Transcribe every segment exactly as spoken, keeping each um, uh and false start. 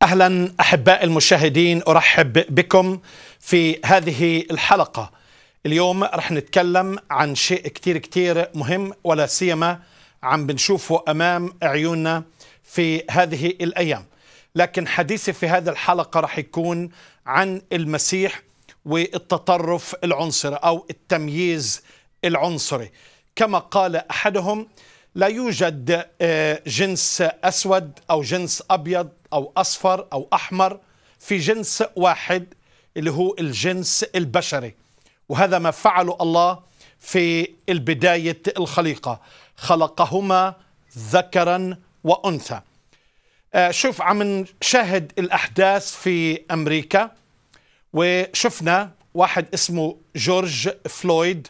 أهلا أحباء المشاهدين، أرحب بكم في هذه الحلقة. اليوم رح نتكلم عن شيء كتير كتير مهم، ولا سيما عم بنشوفه أمام عيوننا في هذه الأيام. لكن حديثي في هذه الحلقة رح يكون عن المسيح والتطرف العنصري أو التمييز العنصري. كما قال أحدهم: لا يوجد جنس أسود أو جنس أبيض أو أصفر أو أحمر، في جنس واحد اللي هو الجنس البشري. وهذا ما فعله الله في البداية الخليقة، خلقهما ذكرا وأنثى. شوف، عم نشاهد الأحداث في أمريكا، وشفنا واحد اسمه جورج فلويد،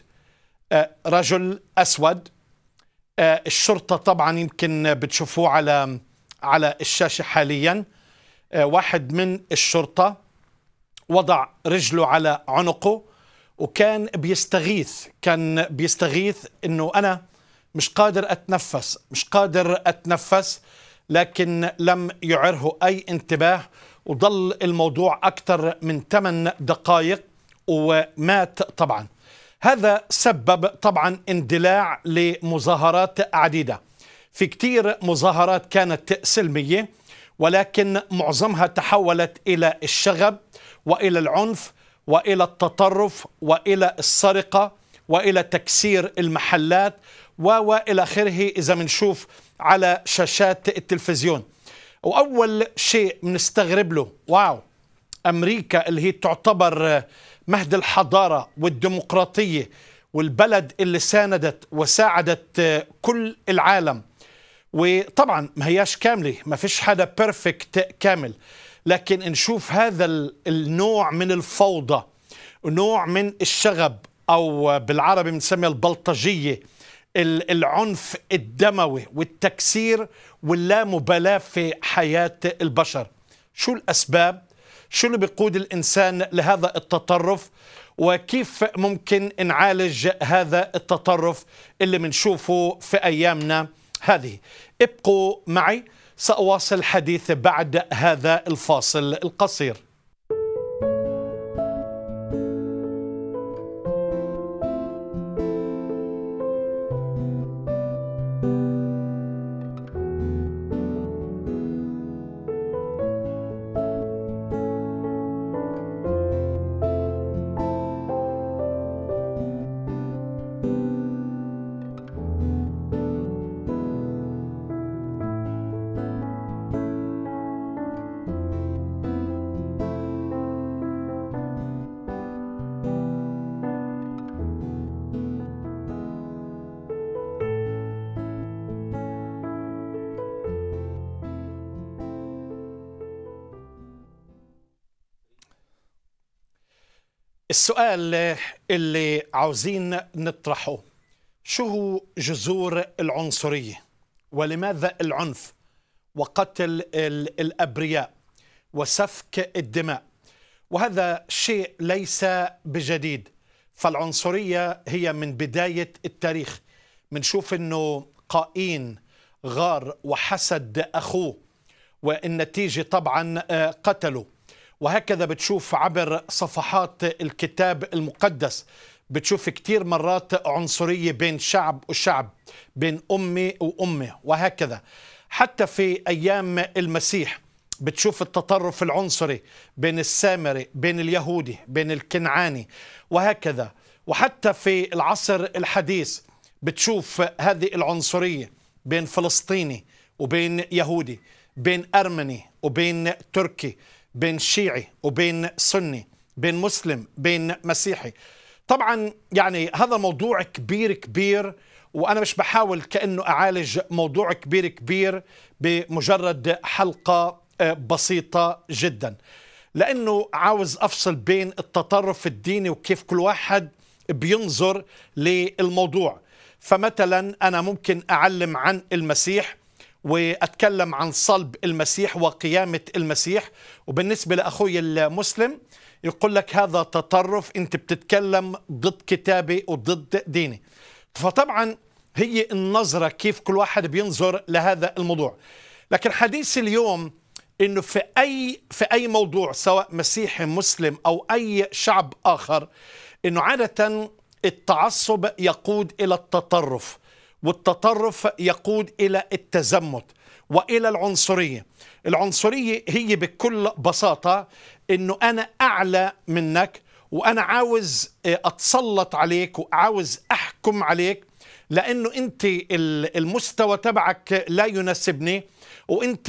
رجل أسود. الشرطة طبعا يمكن بتشوفوه على على الشاشة حاليا. واحد من الشرطة وضع رجله على عنقه وكان بيستغيث كان بيستغيث انه انا مش قادر اتنفس مش قادر اتنفس لكن لم يعره اي انتباه، وظل الموضوع اكثر من ثمان دقائق ومات. طبعا هذا سبب طبعا اندلاع لمظاهرات عديدة. في كتير مظاهرات كانت سلمية، ولكن معظمها تحولت إلى الشغب وإلى العنف وإلى التطرف وإلى السرقة وإلى تكسير المحلات وإلى آخره إذا منشوف على شاشات التلفزيون. وأول شيء بنستغرب له، واو، أمريكا اللي هي تعتبر مهد الحضارة والديمقراطية والبلد اللي ساندت وساعدت كل العالم، وطبعا ما هياش كاملة، ما فيش حدا بيرفكت كامل، لكن نشوف هذا النوع من الفوضى، نوع من الشغب، أو بالعربي بنسميها البلطجية، العنف الدموي والتكسير واللامبالاة في حياة البشر. شو الأسباب؟ شو اللي بيقود الإنسان لهذا التطرف؟ وكيف ممكن نعالج هذا التطرف اللي منشوفه في أيامنا هذه؟ ابقوا معي، سأواصل الحديث بعد هذا الفاصل القصير. السؤال اللي عاوزين نطرحه: شو هو جذور العنصرية؟ ولماذا العنف وقتل الأبرياء وسفك الدماء؟ وهذا شيء ليس بجديد، فالعنصرية هي من بداية التاريخ. منشوف أنه قايين غار وحسد أخوه، والنتيجة طبعا قتله. وهكذا بتشوف عبر صفحات الكتاب المقدس، بتشوف كتير مرات عنصرية بين شعب وشعب، بين أمي وأمي، وهكذا. حتى في أيام المسيح بتشوف التطرف العنصري بين السامري، بين اليهودي، بين الكنعاني، وهكذا. وحتى في العصر الحديث بتشوف هذه العنصرية بين فلسطيني وبين يهودي، بين أرمني وبين تركي، بين شيعي وبين سني، بين مسلم بين مسيحي. طبعا يعني هذا موضوع كبير كبير، وأنا مش بحاول كأنه أعالج موضوع كبير كبير بمجرد حلقة بسيطة جدا، لأنه عاوز أفصل بين التطرف الديني وكيف كل واحد بينظر للموضوع. فمثلا أنا ممكن أعلم عن المسيح وأتكلم عن صلب المسيح وقيامة المسيح، وبالنسبة لأخوي المسلم يقول لك هذا تطرف، أنت بتتكلم ضد كتابي وضد ديني. فطبعا هي النظرة كيف كل واحد بينظر لهذا الموضوع. لكن حديث اليوم انه في اي في اي موضوع سواء مسيحي مسلم او اي شعب اخر، انه عادة التعصب يقود الى التطرف، والتطرف يقود الى التزمت والى العنصرية. العنصرية هي بكل بساطة انه انا اعلى منك وانا عاوز اتسلط عليك وعاوز احكم عليك لانه انت المستوى تبعك لا يناسبني، وانت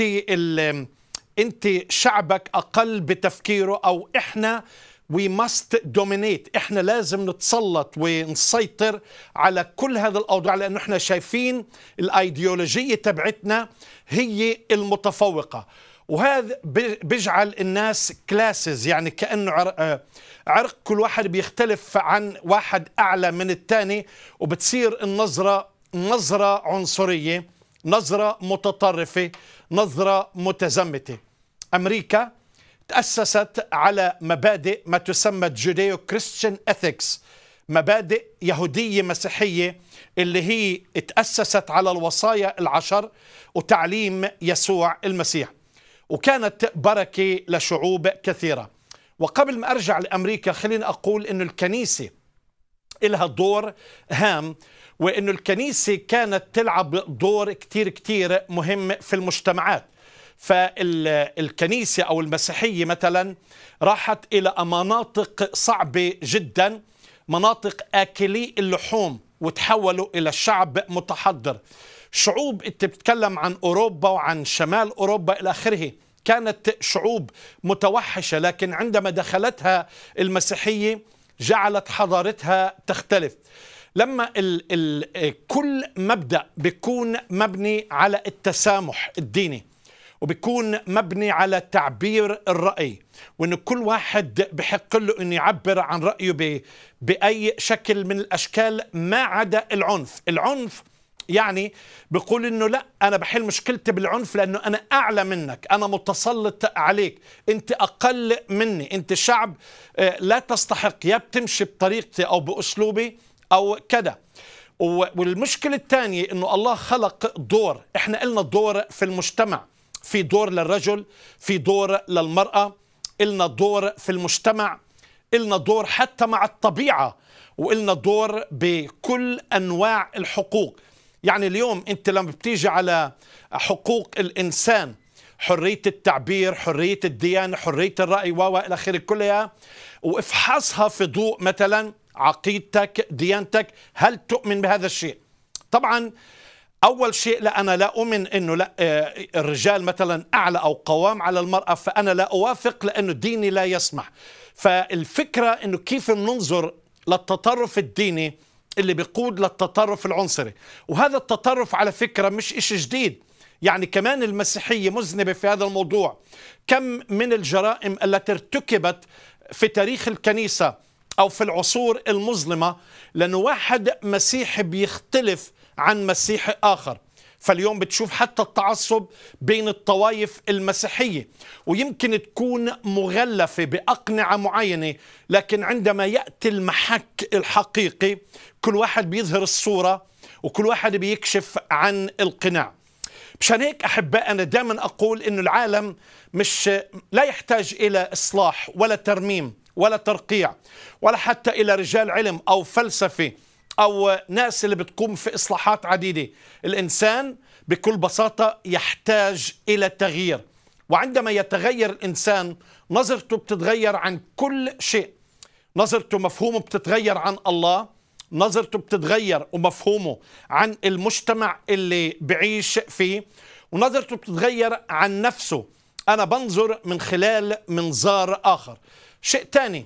انت شعبك اقل بتفكيره، او احنا we must dominate، احنا لازم نتسلط ونسيطر على كل هذا الاوضاع، لانه احنا شايفين الايديولوجيه تبعتنا هي المتفوقه. وهذا بيجعل الناس كلاسز، يعني كانه عرق، كل واحد بيختلف عن واحد اعلى من الثاني، وبتصير النظره نظره عنصريه، نظره متطرفه، نظره متزمته. امريكا تأسست على مبادئ ما تسمى جوديو كريستيان اثكس، مبادئ يهودية مسيحية اللي هي تأسست على الوصايا العشر وتعليم يسوع المسيح، وكانت بركة لشعوب كثيرة. وقبل ما أرجع لأمريكا خليني أقول إنه الكنيسة لها دور هام، وإنه الكنيسة كانت تلعب دور كتير كتير مهم في المجتمعات. فالكنيسة أو المسيحية مثلا راحت إلى مناطق صعبة جدا، مناطق آكلي اللحوم، وتحولوا إلى شعب متحضر. شعوب أنت بتتكلم عن أوروبا وعن شمال أوروبا إلى آخره، كانت شعوب متوحشة، لكن عندما دخلتها المسيحية جعلت حضارتها تختلف. لما ال ال كل مبدأ بيكون مبني على التسامح الديني، وبيكون مبني على تعبير الرأي، وإنه كل واحد بحق له إنه يعبر عن رأيه بأي شكل من الأشكال ما عدا العنف. العنف يعني بيقول إنه لا، أنا بحل مشكلتي بالعنف لأنه أنا أعلى منك، أنا متسلط عليك، أنت أقل مني، أنت شعب لا تستحق، يا بتمشي بطريقتي أو بأسلوبي أو كذا. والمشكلة الثانية إنه الله خلق دور، إحنا قلنا دور في المجتمع، في دور للرجل، في دور للمرأة، إلنا دور في المجتمع، إلنا دور حتى مع الطبيعة، وإلنا دور بكل أنواع الحقوق. يعني اليوم أنت لما بتيجي على حقوق الإنسان، حرية التعبير، حرية الديانة، حرية الرأي وإلى آخره كلها، وافحصها في ضوء مثلا عقيدتك، ديانتك، هل تؤمن بهذا الشيء؟ طبعا أول شيء لا، أنا لا أؤمن أنه لا الرجال مثلا أعلى أو قوام على المرأة، فأنا لا أوافق لأنه ديني لا يسمح. فالفكرة أنه كيف ننظر للتطرف الديني اللي بيقود للتطرف العنصري، وهذا التطرف على فكرة مش إشي جديد، يعني كمان المسيحية مذنبة في هذا الموضوع. كم من الجرائم التي ارتكبت في تاريخ الكنيسة أو في العصور المظلمة لأنه واحد مسيحي بيختلف عن مسيحي آخر. فاليوم بتشوف حتى التعصب بين الطوائف المسيحية، ويمكن تكون مغلفة بأقنعة معينة، لكن عندما يأتي المحك الحقيقي كل واحد بيظهر الصورة وكل واحد بيكشف عن القناع. مشان هيك أحباء أنا دائما أقول إنه العالم مش لا يحتاج إلى إصلاح ولا ترميم ولا ترقيع ولا حتى إلى رجال علم أو فلسفة أو ناس اللي بتقوم في إصلاحات عديدة. الإنسان بكل بساطة يحتاج إلى تغيير، وعندما يتغير الإنسان نظرته بتتغير عن كل شيء، نظرته مفهومه بتتغير عن الله، نظرته بتتغير ومفهومه عن المجتمع اللي بعيش فيه، ونظرته بتتغير عن نفسه. أنا بنظر من خلال منظار آخر. شيء تاني،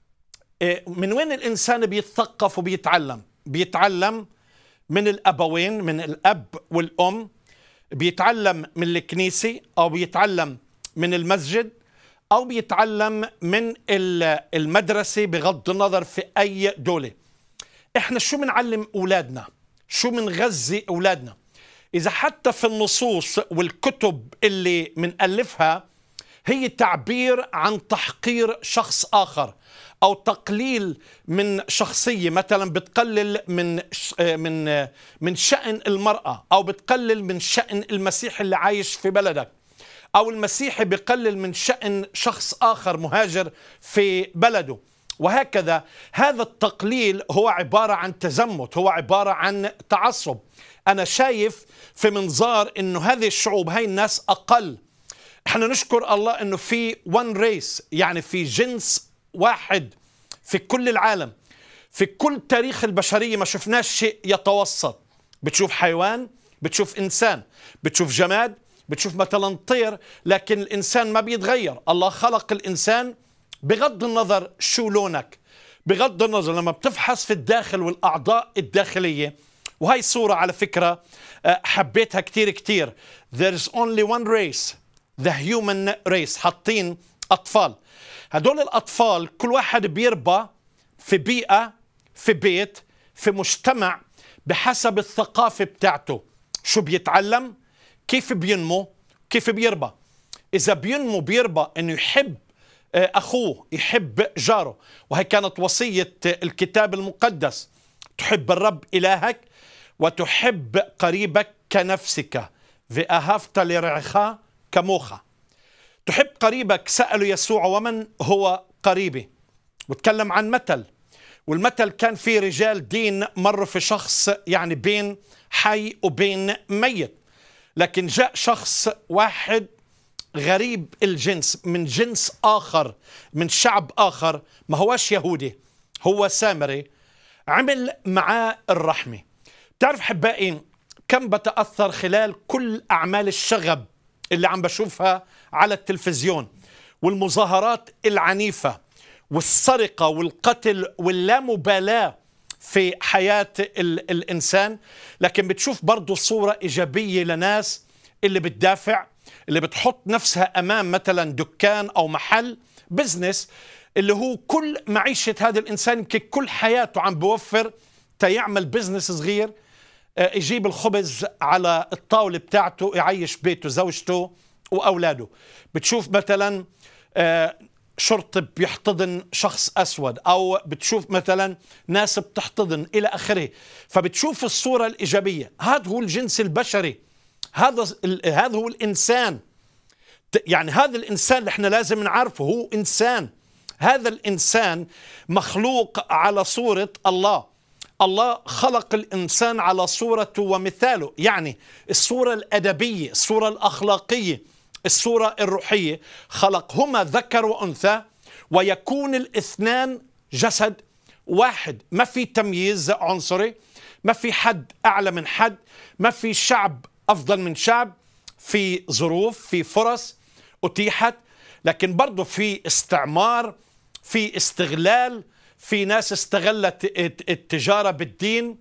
من وين الإنسان بيتثقف وبيتعلم؟ بيتعلم من الأبوين، من الأب والأم، بيتعلم من الكنيسة، أو بيتعلم من المسجد، أو بيتعلم من المدرسة، بغض النظر في أي دولة. إحنا شو بنعلم أولادنا؟ شو بنغذي أولادنا؟ إذا حتى في النصوص والكتب اللي منألفها هي تعبير عن تحقير شخص آخر أو تقليل من شخصية، مثلا بتقلل من من من شأن المرأة، أو بتقلل من شأن المسيح اللي عايش في بلدك، أو المسيحي بيقلل من شأن شخص آخر مهاجر في بلده، وهكذا. هذا التقليل هو عبارة عن تزمت، هو عبارة عن تعصب. أنا شايف في منظار أنه هذه الشعوب، هاي الناس أقل. احنا نشكر الله أنه في one race، يعني في جنس واحد في كل العالم. في كل تاريخ البشرية ما شفناش شيء يتوسط. بتشوف حيوان، بتشوف إنسان، بتشوف جماد، بتشوف مثلا طير، لكن الإنسان ما بيتغير. الله خلق الإنسان بغض النظر شو لونك، بغض النظر لما بتفحص في الداخل والأعضاء الداخلية. وهي صورة على فكرة حبيتها كتير كتير. There's only one race, the human race. حاطين أطفال، هدول الأطفال كل واحد بيربى في بيئة، في بيت، في مجتمع، بحسب الثقافة بتاعته. شو بيتعلم، كيف بينمو، كيف بيربى. إذا بينمو بيربى أنه يحب أخوه، يحب جاره. وهي كانت وصية الكتاب المقدس: تحب الرب إلهك وتحب قريبك كنفسك. وأهفت لرعخ كموخ. تحب قريبك. سألوا يسوع: ومن هو قريبي؟ وتكلم عن مثل، والمثل كان في رجال دين مروا في شخص يعني بين حي وبين ميت، لكن جاء شخص واحد غريب الجنس، من جنس آخر، من شعب آخر، ما هواش يهودي، هو سامري، عمل معاه الرحمة. تعرف حبائي كم بتأثر خلال كل أعمال الشغب اللي عم بشوفها على التلفزيون، والمظاهرات العنيفة والسرقة والقتل واللامبالاة في حياة ال الإنسان، لكن بتشوف برضو صورة إيجابية لناس اللي بتدافع، اللي بتحط نفسها أمام مثلا دكان أو محل بزنس، اللي هو كل معيشة هذا الإنسان يمكن كل حياته عم بوفر تيعمل بزنس صغير، يجيب الخبز على الطاولة بتاعته، يعيش بيته، زوجته وأولاده. بتشوف مثلا شرطي بيحتضن شخص أسود، أو بتشوف مثلا ناس بتحتضن إلى آخره. فبتشوف الصورة الإيجابية. هذا هو الجنس البشري، هذا هذا هو الإنسان. يعني هذا الإنسان اللي احنا لازم نعرفه هو إنسان. هذا الإنسان مخلوق على صورة الله. الله خلق الإنسان على صورته ومثاله، يعني الصورة الأدبية، الصورة الأخلاقية، الصورة الروحية. خلقهما ذكر وأنثى، ويكون الاثنان جسد واحد. ما في تمييز عنصري، ما في حد أعلى من حد، ما في شعب أفضل من شعب. في ظروف، في فرص أتيحت، لكن برضو في استعمار، في استغلال، في ناس استغلت التجارة بالدين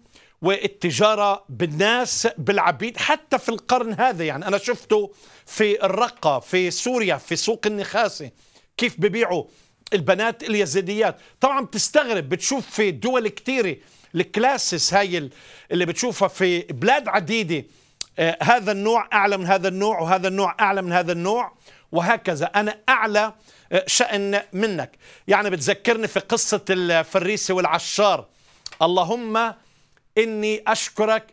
والتجارة بالناس، بالعبيد. حتى في القرن هذا يعني أنا شفته في الرقة في سوريا، في سوق النخاسة، كيف ببيعوا البنات اليزيديات. طبعا بتستغرب، بتشوف في دول كتيرة الكلاسس هاي اللي بتشوفها في بلاد عديدة، آه هذا النوع أعلى من هذا النوع، وهذا النوع أعلى من هذا النوع، وهكذا. أنا أعلى شأن منك. يعني بتذكرني في قصة الفريسي والعشار: اللهم إني أشكرك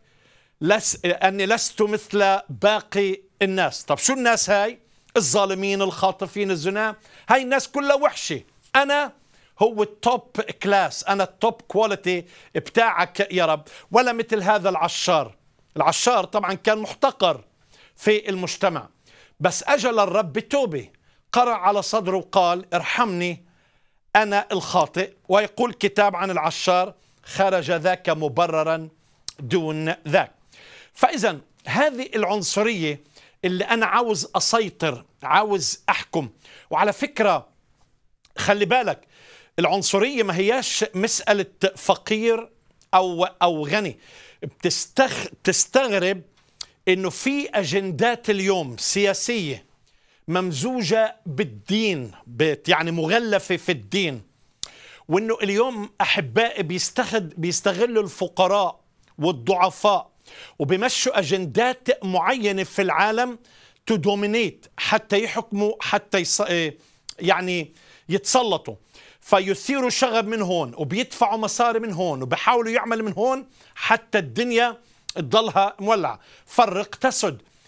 لس أني لست مثل باقي الناس. طب شو الناس هاي؟ الظالمين، الخاطفين، الزنا. هاي الناس كلها وحشة. أنا هو التوب كلاس، أنا التوب كواليتي بتاعك يا رب، ولا مثل هذا العشار. العشار طبعا كان محتقر في المجتمع، بس أجل الرب بتوبة، قرع على صدره وقال: ارحمني أنا الخاطئ. ويقول كتاب عن العشار: خرج ذاك مبررا دون ذاك. فإذا هذه العنصرية اللي أنا عاوز أسيطر، عاوز أحكم. وعلى فكرة خلي بالك، العنصرية ما هياش مسألة فقير أو أو غني. بتستخ... تستغرب إنه في أجندات اليوم سياسية ممزوجة بالدين، بت يعني مغلفة في الدين، وإنه اليوم أحبائي بيستخد بيستغلوا الفقراء والضعفاء، وبيمشوا أجندات معينة في العالم تدومينيت، حتى يحكموا، حتى يص... يعني يتسلطوا. فيثيروا شغب من هون، وبيدفعوا مصاري من هون، وبيحاولوا يعمل من هون حتى الدنيا تضلها مولعة. فرق تسد.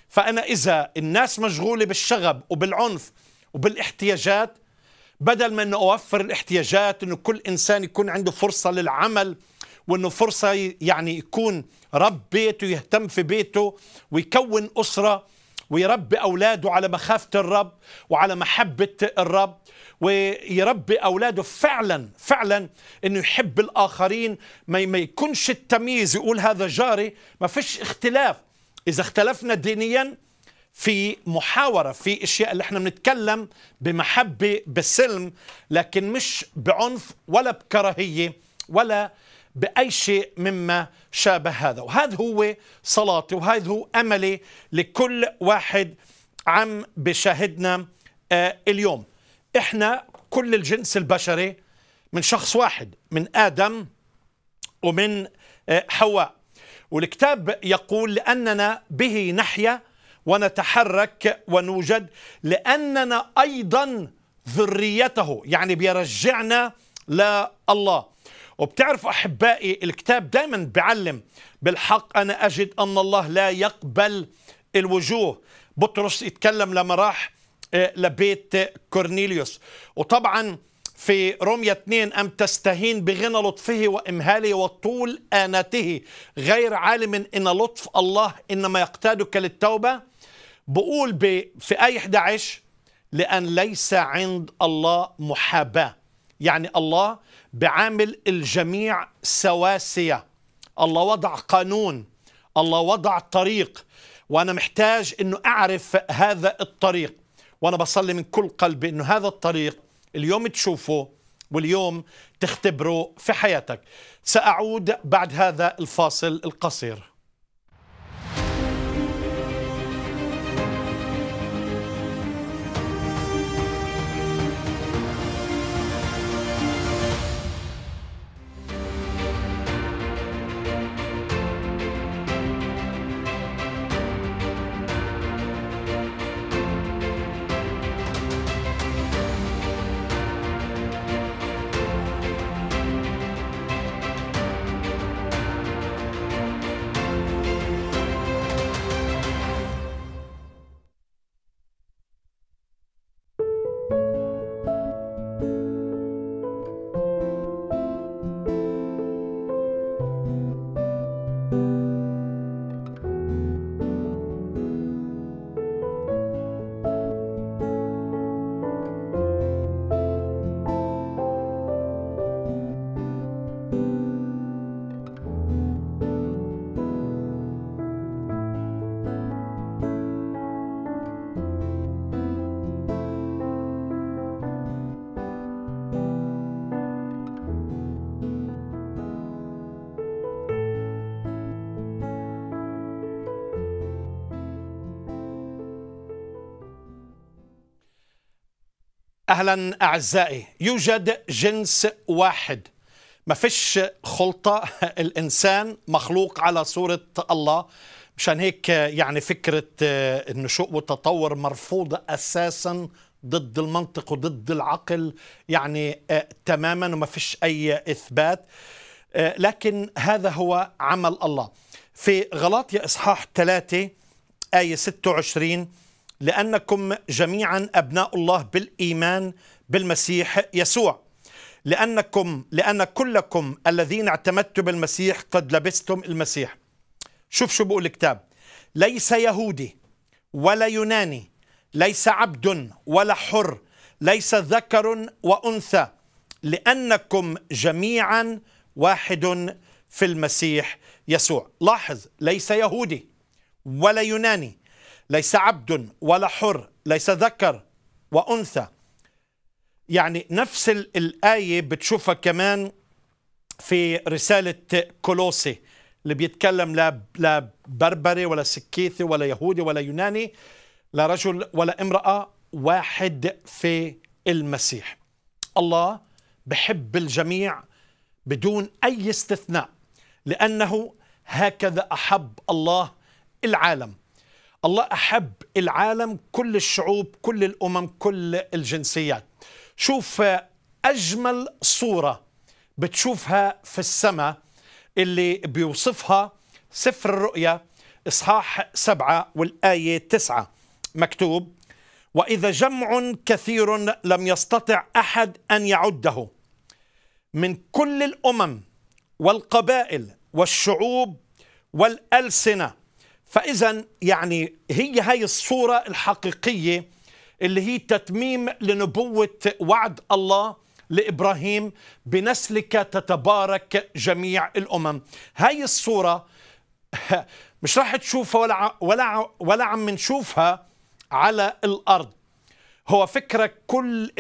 فأنا إذا الناس مشغولة بالشغب وبالعنف وبالاحتياجات، بدل ما أنه أوفر الاحتياجات، أنه كل إنسان يكون عنده فرصة للعمل، وأنه فرصة يعني يكون رب بيته، يهتم في بيته ويكون أسرة ويربي أولاده على مخافة الرب وعلى محبة الرب، ويربي أولاده فعلا فعلا أنه يحب الآخرين، ما يكونش التمييز، يقول هذا جاري، ما فيش اختلاف. إذا اختلفنا دينيا في محاورة في اشياء اللي احنا بنتكلم بمحبة بسلم، لكن مش بعنف ولا بكراهية ولا بأي شيء مما شابه هذا. وهذا هو صلاتي وهذا هو أملي لكل واحد عم بشاهدنا آه اليوم. احنا كل الجنس البشري من شخص واحد، من آدم ومن آه حواء، والكتاب يقول لأننا به نحيا ونتحرك ونوجد، لأننا أيضا ذريته، يعني بيرجعنا لله. وبتعرف أحبائي، الكتاب دائما بيعلم بالحق. أنا أجد أن الله لا يقبل الوجوه. بطرس يتكلم لما راح لبيت كورنيليوس، وطبعا في رومية اثنين أم تستهين بغنى لطفه وإمهاله وطول آنته، غير عالم إن لطف الله إنما يقتادك للتوبة. بقول في آية أحد عشر لأن ليس عند الله محاباة، يعني الله بعامل الجميع سواسية. الله وضع قانون، الله وضع طريق، وأنا محتاج أنه أعرف هذا الطريق. وأنا بصلي من كل قلبي أنه هذا الطريق اليوم تشوفه واليوم تختبره في حياتك. سأعود بعد هذا الفاصل القصير. أهلا أعزائي. يوجد جنس واحد، ما فيش خلطة. الإنسان مخلوق على صورة الله، مشان هيك يعني فكرة النشوء والتطور مرفوضة أساسا، ضد المنطق وضد العقل يعني تماما، وما فيش أي إثبات. لكن هذا هو عمل الله. في غلاطيا إصحاح ثلاثة آية ستة وعشرين لأنكم جميعا أبناء الله بالإيمان بالمسيح يسوع، لأنكم لأن كلكم الذين اعتمدتم بالمسيح قد لبستم المسيح. شوف شو بقول الكتاب: ليس يهودي ولا يوناني، ليس عبد ولا حر، ليس ذكر وأنثى، لأنكم جميعا واحد في المسيح يسوع. لاحظ، ليس يهودي ولا يوناني، ليس عبد ولا حر، ليس ذكر وأنثى. يعني نفس الآية بتشوفها كمان في رسالة كولوسي، اللي بيتكلم لا لا بربري ولا سكيثي ولا يهودي ولا يوناني، لا رجل ولا امرأة، واحد في المسيح. الله بحب الجميع بدون أي استثناء، لأنه هكذا أحب الله العالم. الله أحب العالم، كل الشعوب، كل الأمم، كل الجنسيات. شوف أجمل صورة بتشوفها في السماء اللي بيوصفها سفر الرؤيا إصحاح سبعة والآية تسعة مكتوب: وإذا جمع كثير لم يستطع أحد أن يعده من كل الأمم والقبائل والشعوب والألسنة. فإذا يعني هي هاي الصورة الحقيقية اللي هي تتميم لنبوة وعد الله لإبراهيم: بنسلك تتبارك جميع الأمم. هاي الصورة مش راح تشوفها ولا ولا ولا عم نشوفها على الأرض. هو فكرة كل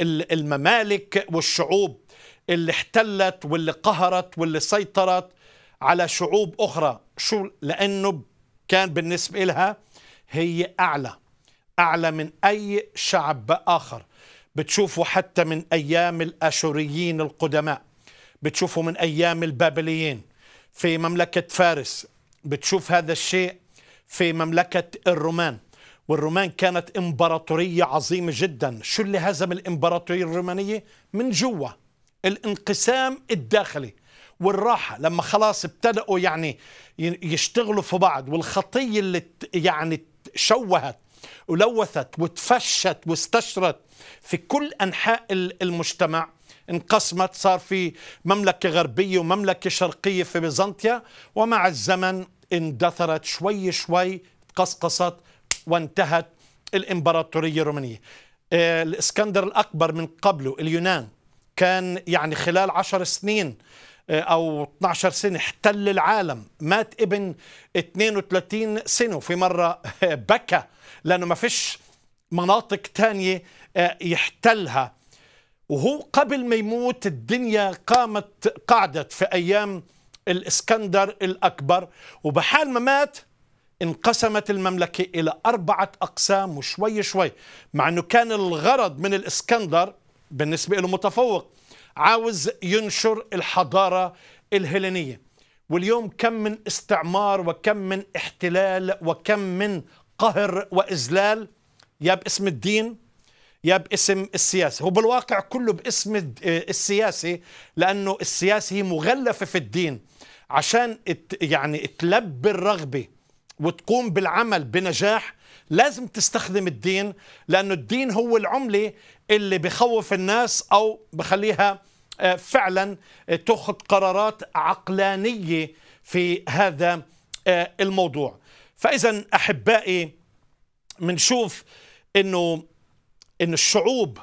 الممالك والشعوب اللي احتلت واللي قهرت واللي سيطرت على شعوب أخرى، شو؟ لأنه كان بالنسبة لها هي أعلى أعلى من أي شعب آخر. بتشوفوا حتى من أيام الآشوريين القدماء، بتشوفوا من أيام البابليين في مملكة فارس، بتشوف هذا الشيء في مملكة الرومان. والرومان كانت إمبراطورية عظيمة جدا. شو اللي هزم الإمبراطورية الرومانية؟ من جوا الانقسام الداخلي والراحة، لما خلاص ابتدأوا يعني يشتغلوا في بعض، والخطية اللي يعني شوهت ولوثت وتفشت واستشرت في كل أنحاء المجتمع، انقسمت. صار في مملكة غربية ومملكة شرقية في بيزنطيا، ومع الزمن اندثرت شوي شوي، قصقصت وانتهت الإمبراطورية الرومانية. الإسكندر الأكبر من قبله اليونان كان يعني خلال عشر سنين أو اثنتي عشرة سنة احتل العالم، مات ابن اثنين وثلاثين سنة، وفي مرة بكى لأنه ما فيش مناطق تانية يحتلها. وهو قبل ما يموت الدنيا قامت قعدت في أيام الإسكندر الأكبر، وبحال ما مات انقسمت المملكة إلى أربعة أقسام وشوي شوي، مع أنه كان الغرض من الإسكندر بالنسبة له متفوق، عاوز ينشر الحضارة الهيلينية. واليوم كم من استعمار وكم من احتلال وكم من قهر وإذلال، يا باسم الدين يا باسم السياسة. هو بالواقع كله باسم السياسة، لأنه السياسة هي مغلفة في الدين عشان يعني تلبي الرغبة وتقوم بالعمل بنجاح. لازم تستخدم الدين، لأنه الدين هو العملة اللي بخوف الناس أو بخليها فعلا تأخذ قرارات عقلانية في هذا الموضوع. فإذا أحبائي منشوف إنه إن الشعوب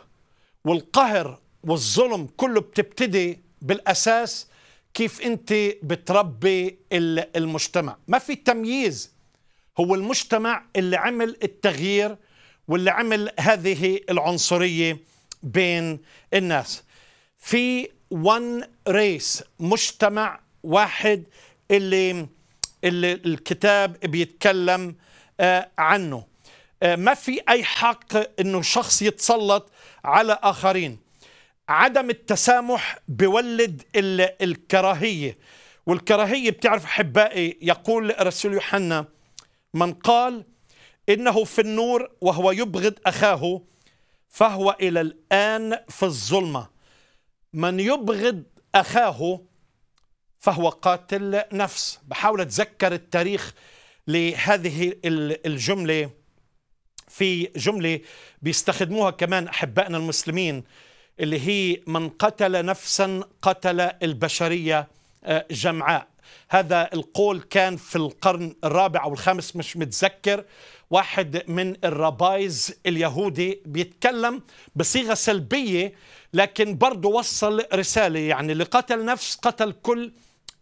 والقهر والظلم كله بتبتدي بالأساس كيف أنت بتربي المجتمع. ما في تمييز، هو المجتمع اللي عمل التغيير واللي عمل هذه العنصرية بين الناس. في one race، مجتمع واحد اللي, اللي الكتاب بيتكلم عنه. ما في أي حق إنه شخص يتسلط على آخرين. عدم التسامح بيولد الكراهية، والكراهية بتعرف أحبائي، يقول رسول يوحنا: من قال إنه في النور وهو يبغض أخاه فهو إلى الآن في الظلمة. من يبغض أخاه فهو قاتل نفس. بحاول أتذكر التاريخ لهذه الجملة، في جملة بيستخدموها كمان أحبائنا المسلمين، اللي هي: من قتل نفسا قتل البشرية جمعاء. هذا القول كان في القرن الرابع أو الخامس، مش متذكر. واحد من الرابايز اليهودي بيتكلم بصيغة سلبية، لكن برضه وصل رسالة، يعني اللي قتل نفس قتل كل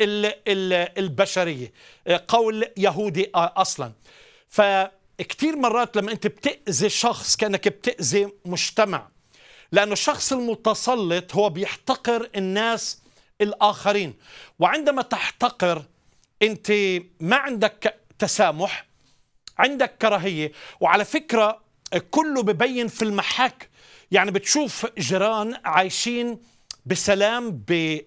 البشرية. قول يهودي أصلا. فكتير مرات لما أنت بتأذي شخص كأنك بتأذي مجتمع، لأنه الشخص المتسلط هو بيحتقر الناس الآخرين. وعندما تحتقر أنت ما عندك تسامح، عندك كراهية. وعلى فكرة كله ببين في المحك، يعني بتشوف جيران عايشين بسلام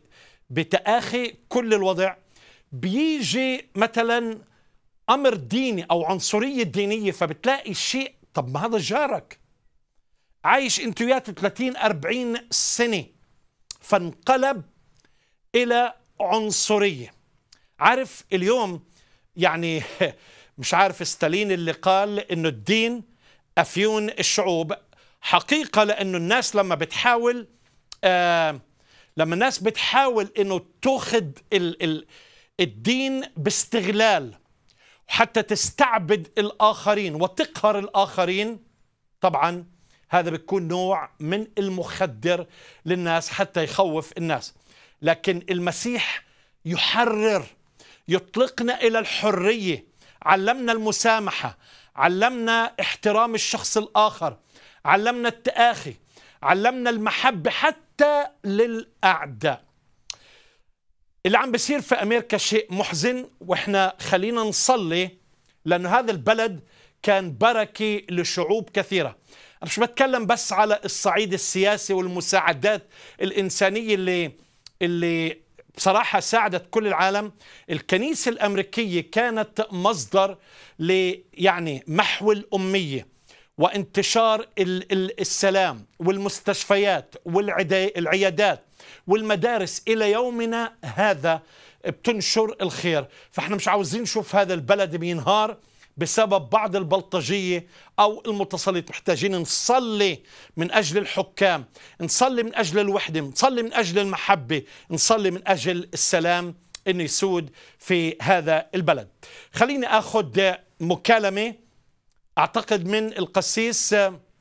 بتآخي كل الوضع، بيجي مثلا أمر ديني أو عنصرية دينية، فبتلاقي شيء، طب ما هذا جارك عايش انتو وياته ثلاثين أربعين سنة، فانقلب إلى عنصرية. عارف اليوم يعني مش عارف ستالين اللي قال إنه الدين أفيون الشعوب. حقيقة لأنه الناس لما بتحاول آه لما الناس بتحاول إنه تأخذ ال ال الدين باستغلال وحتى تستعبد الآخرين وتقهر الآخرين، طبعا هذا بيكون نوع من المخدر للناس حتى يخوف الناس. لكن المسيح يحرر، يطلقنا إلى الحرية، علمنا المسامحة، علمنا احترام الشخص الآخر، علمنا التآخي، علمنا المحبة حتى للأعداء. اللي عم بيصير في أمريكا شيء محزن، وإحنا خلينا نصلي لأن هذا البلد كان بركة لشعوب كثيرة. أنا مش بتكلم بس على الصعيد السياسي والمساعدات الإنسانية اللي اللي بصراحة ساعدت كل العالم. الكنيسة الأمريكية كانت مصدر ل يعني محو الأمية وانتشار السلام والمستشفيات والعيادات والمدارس. إلى يومنا هذا بتنشر الخير. فاحنا مش عاوزين نشوف هذا البلد بينهار بسبب بعض البلطجية أو المتصلين. محتاجين نصلي من أجل الحكام، نصلي من أجل الوحدة، نصلي من أجل المحبة، نصلي من أجل السلام إنه يسود في هذا البلد. خليني أخذ مكالمة أعتقد من القسيس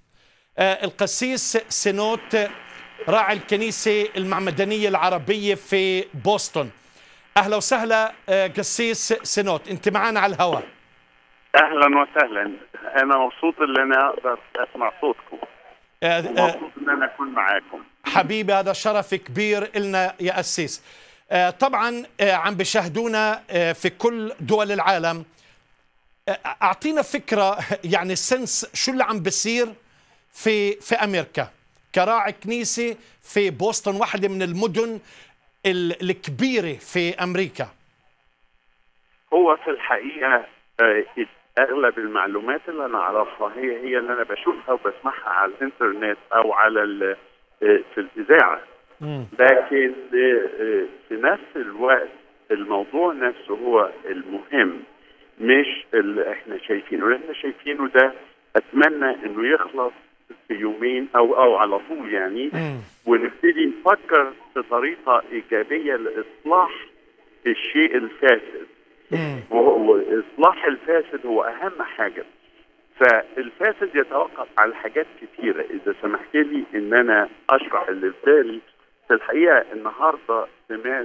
القسيس سينوت، راعي الكنيسة المعمدانية العربية في بوسطن. أهلا وسهلا قسيس سينوت، أنت معنا على الهواء. اهلا وسهلا، انا مبسوط ان انا اقدر اسمع صوتكم، ومبسوط ان انا اكون معاكم حبيبي. هذا شرف كبير لنا يا قسيس. طبعا عم بيشاهدونا في كل دول العالم. اعطينا فكره يعني سنس شو اللي عم بيصير في في امريكا كراعي كنيسه في بوسطن، واحده من المدن الكبيره في امريكا. هو في الحقيقه اغلب المعلومات اللي انا اعرفها هي هي اللي انا بشوفها وبسمعها على الانترنت او على في الاذاعه، لكن في نفس الوقت الموضوع نفسه هو المهم، مش اللي احنا شايفينه. اللي احنا شايفينه ده اتمنى انه يخلص في يومين او او على طول يعني، ونبتدي نفكر في طريقه ايجابيه لاصلاح الشيء الفاسد. واصلاح الفاسد هو اهم حاجه. فالفاسد يتوقف على حاجات كثيره. اذا سمحت لي ان انا اشرح اللي في بالي، في الحقيقه النهارده سمعت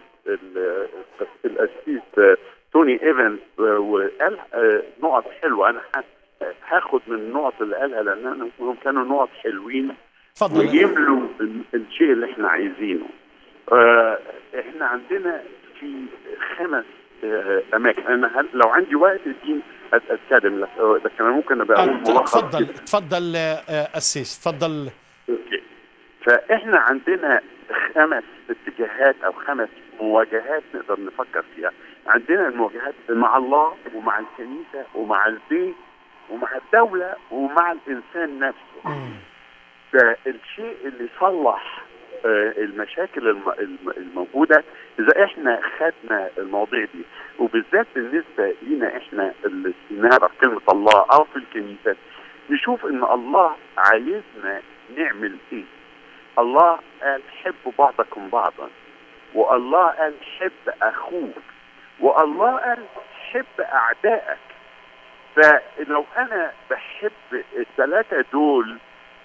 القسيس توني ايفنز وقال نقط حلوه. انا هاخد من النقط اللي قالها لان كانوا نقط حلوين ويملوا الشيء اللي احنا عايزينه. احنا عندنا في خمس اماكن. انا هل لو عندي وقت اديني اتكلم، لكن انا ممكن ابقى اقول ملخص. تفضل تفضل قسيس تفضل. اوكي، فاحنا عندنا خمس اتجاهات او خمس مواجهات نقدر نفكر فيها. عندنا المواجهات مع الله ومع الكنيسه ومع البيت ومع الدوله ومع الانسان نفسه. ده الشيء اللي يصلح المشاكل الموجوده اذا احنا خدنا المواضيع دي، وبالذات بالنسبه لينا احنا اللي نعرف كلمه الله او في الكنيسه، نشوف ان الله عايزنا نعمل ايه. الله قال حبوا بعضكم بعضا، والله قال حب اخوك، والله قال حب اعدائك. فلو انا بحب الثلاثه دول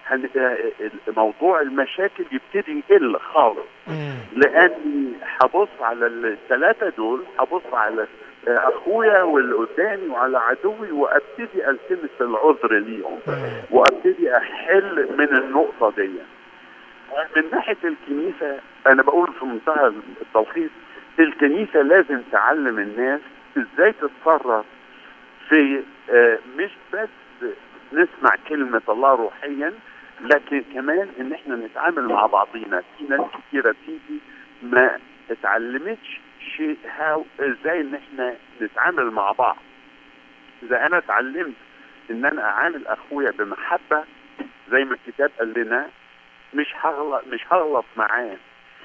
موضوع المشاكل يبتدي يقل خالص، لاني هبص على الثلاثه دول، هبص على اخويا واللي قدامي وعلى عدوي، وابتدي التمس العذر ليهم وابتدي احل من النقطه دي. من ناحيه الكنيسه انا بقول في منتهى التلخيص، الكنيسه لازم تعلم الناس ازاي تتصرف في مش بس نسمع كلمه الله روحيا، لكن كمان ان احنا نتعامل مع بعضينا. في ناس كتيره بتيجي ما اتعلمتش شيء هاو ازاي ان احنا نتعامل مع بعض. اذا انا اتعلمت ان انا اعامل اخويا بمحبه زي ما الكتاب قال لنا، مش هغلط مش هغلط معاه.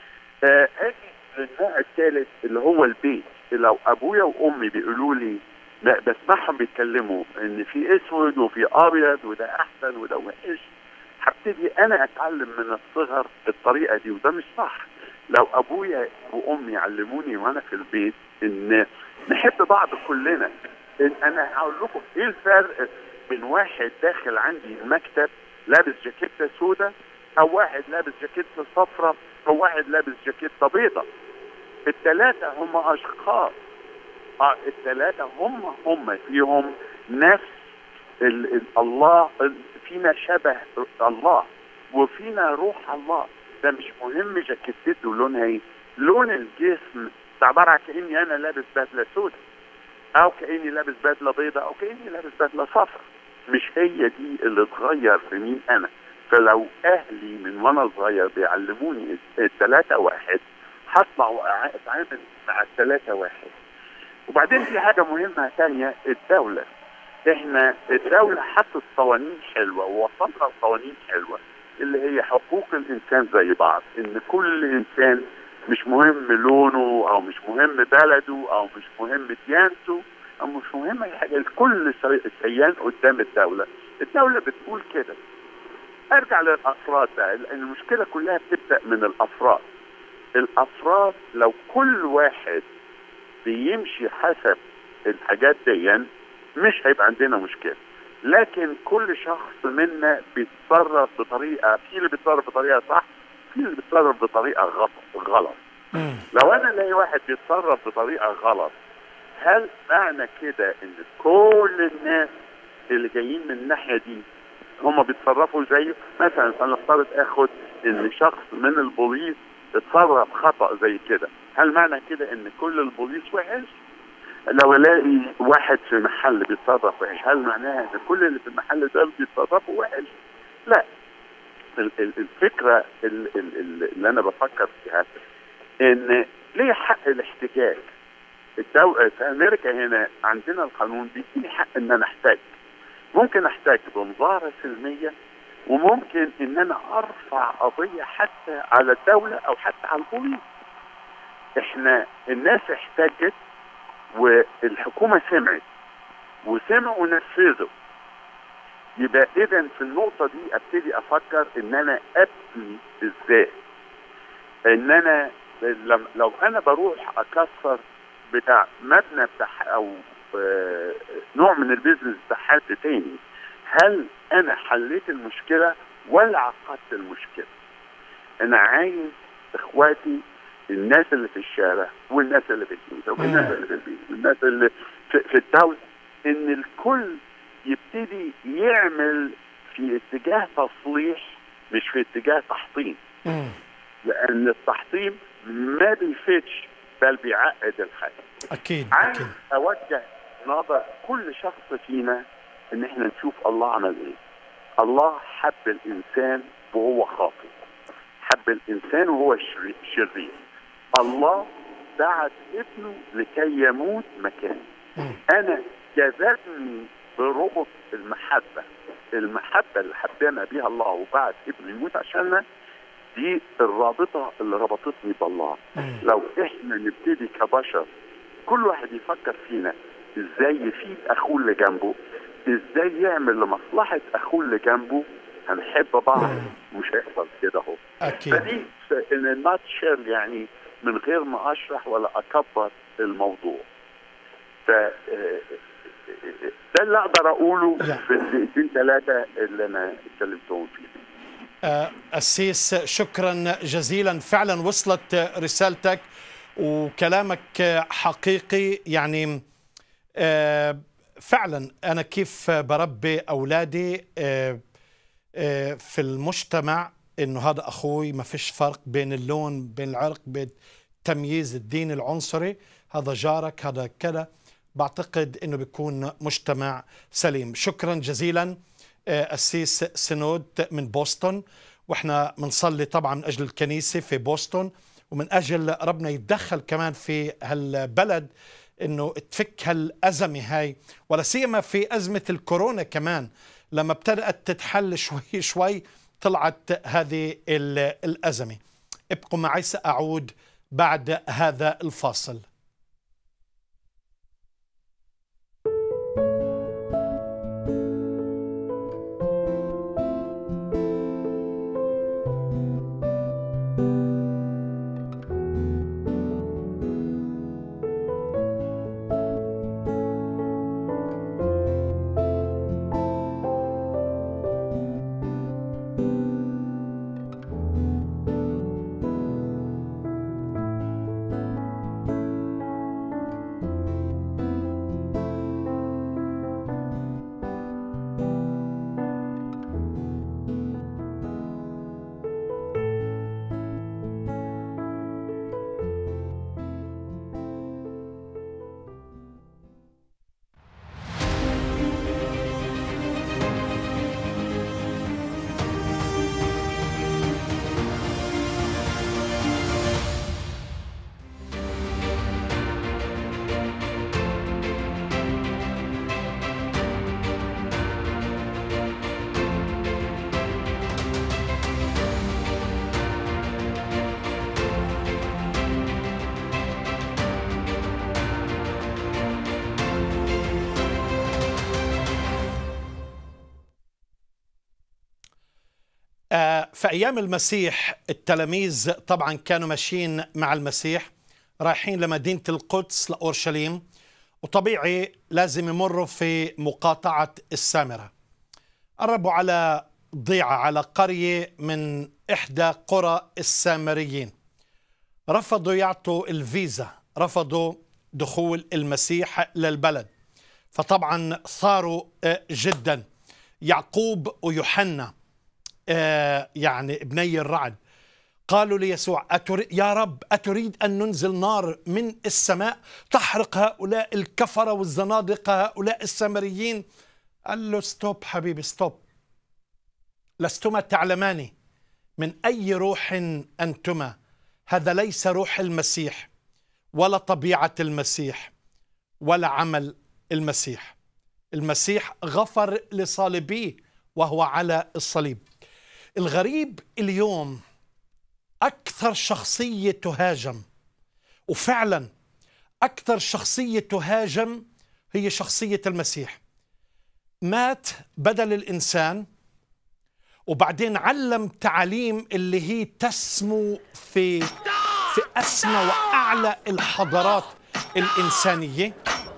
اجي للنوع الثالث اللي هو البيت. لو ابويا وامي بيقولوا لي لا بسمعهم بيتكلموا ان في اسود وفي ابيض وده احسن وده وحش، هبتدي انا اتعلم من الصغر الطريقه دي، وده مش صح. لو ابويا وامي علموني وانا في البيت ان نحب بعض كلنا، إن انا هقول لكم ايه الفرق بين واحد داخل عندي المكتب لابس جاكيته سوداء، او واحد لابس جاكيته صفراء، او واحد لابس جاكيته بيضاء. الثلاثه هم اشخاص، اه الثلاثه هم هم فيهم نفس ال ال الله، فينا شبه الله وفينا روح الله. ده مش مهم جاكيتته لونها ايه، لون الجسم عباره عن كاني انا لابس بدله سوداء، او كاني لابس بدله بيضاء، او كاني لابس بدله صفراء. مش هي دي اللي اتغير في مين انا. فلو اهلي من وانا صغير بيعلموني الثلاثه واحد، هطلع واتعامل مع الثلاثه واحد. وبعدين في حاجه مهمه ثانيه، الدوله. احنا الدوله حطت قوانين حلوه ووصلنا لقوانين حلوه اللي هي حقوق الانسان زي بعض، ان كل انسان مش مهم لونه او مش مهم بلده او مش مهم ديانته او مش مهم اي حاجه، الكل سيان قدام الدوله. الدوله بتقول كده. ارجع للافراد بقى، لان المشكله كلها بتبدا من الافراد. الافراد لو كل واحد بيمشي حسب الحاجات دي مش هيبقى عندنا مشكله، لكن كل شخص منا بيتصرف بطريقه، في اللي بيتصرف بطريقه صح، في اللي بيتصرف بطريقه غلط غلط. لو انا الاقي واحد بيتصرف بطريقه غلط، هل معنى كده ان كل الناس اللي جايين من الناحيه دي هم بيتصرفوا زيه؟ مثلا انا افترض اخد ان شخص من البوليس اتصرف خطا زي كده، هل معنى كده ان كل البوليس وحش؟ لو الاقي واحد في محل بيتصرف وحش، هل معناها ان كل اللي في المحل ده بيتصرفوا وحش؟ لا. الفكره اللي انا بفكر فيها ان ليه حق الاحتجاج. الدولة في امريكا هنا عندنا القانون بيديني حق ان انا احتاج. ممكن احتاج بمظاهره سلميه، وممكن ان انا ارفع قضيه حتى على الدوله او حتى على البوليس. احنا الناس احتجت والحكومه سمعت وسمعوا ونفذوا. يبقى اذا في النقطه دي ابتدي افكر ان انا ابني ازاي. ان انا لو انا بروح اكسر بتاع مبنى بتاع او نوع من البيزنس بتاع حد تاني، هل انا حليت المشكله ولا عقدت المشكله؟ انا عايز اخواتي الناس اللي في الشارع والناس اللي في الكنيسه والناس اللي في البيت والناس اللي في, في الدوله، ان الكل يبتدي يعمل في اتجاه تصليح مش في اتجاه تحطيم. لان التحطيم ما بيفيدش بل بيعقد الحاجه. اكيد عايز اكيد اوجه نظر كل شخص فينا ان احنا نشوف الله عمل ايه. الله حب الانسان وهو خاطئ، حب الانسان وهو شرير. الله بعت ابنه لكي يموت مكاني. انا جذبني بربط المحبه، المحبه اللي حبنا بيها الله وبعت ابنه يموت عشاننا. دي الرابطه اللي ربطتني بالله. لو احنا نبتدي كبشر كل واحد يفكر فينا ازاي يفيد اخوه اللي جنبه، ازاي يعمل لمصلحه اخوه اللي جنبه، هنحب بعض مش هيحصل كده اهو. اكيد. فدي ان الناتشر يعني من غير ما اشرح ولا اكبر الموضوع. ف ده اللي اقدر اقوله في الدقيقتين ثلاثه اللي انا اتكلمتهم فيهم. أسيس شكرا جزيلا، فعلا وصلت رسالتك وكلامك حقيقي. يعني فعلا أنا كيف بربي أولادي في المجتمع إنه هذا أخوي، ما فيش فرق بين اللون بين العرق بين التمييز الديني العنصري، هذا جارك هذا كذا. بعتقد إنه بيكون مجتمع سليم. شكرا جزيلا أسيس سنود من بوسطن، واحنا بنصلي طبعا من اجل الكنيسه في بوسطن ومن اجل ربنا يتدخل كمان في هالبلد انه تفك هالازمه هاي، ولا سيما في ازمه الكورونا كمان لما ابتدات تتحل شوي شوي طلعت هذه الازمه. ابقوا معي ساعود بعد هذا الفاصل. في أيام المسيح التلاميذ طبعا كانوا ماشيين مع المسيح رايحين لمدينة القدس لأورشليم، وطبيعي لازم يمروا في مقاطعة السامرة. قربوا على ضيعة، على قرية من إحدى قرى السامريين. رفضوا يعطوا الفيزا، رفضوا دخول المسيح للبلد، فطبعا صاروا جدا. يعقوب ويوحنا آه يعني ابني الرعد قالوا ليسوع: أتريد يا رب أتريد أن ننزل نار من السماء تحرق هؤلاء الكفرة والزنادقة هؤلاء السامريين؟ قال له: ستوب حبيبي، ستوب، لستما تعلمان من أي روح أنتما، هذا ليس روح المسيح ولا طبيعة المسيح ولا عمل المسيح. المسيح غفر لصالبيه وهو على الصليب. الغريب اليوم أكثر شخصية تهاجم، وفعلا أكثر شخصية تهاجم هي شخصية المسيح. مات بدل الإنسان، وبعدين علم تعاليم اللي هي تسمو في في أسمى وأعلى الحضارات الإنسانية،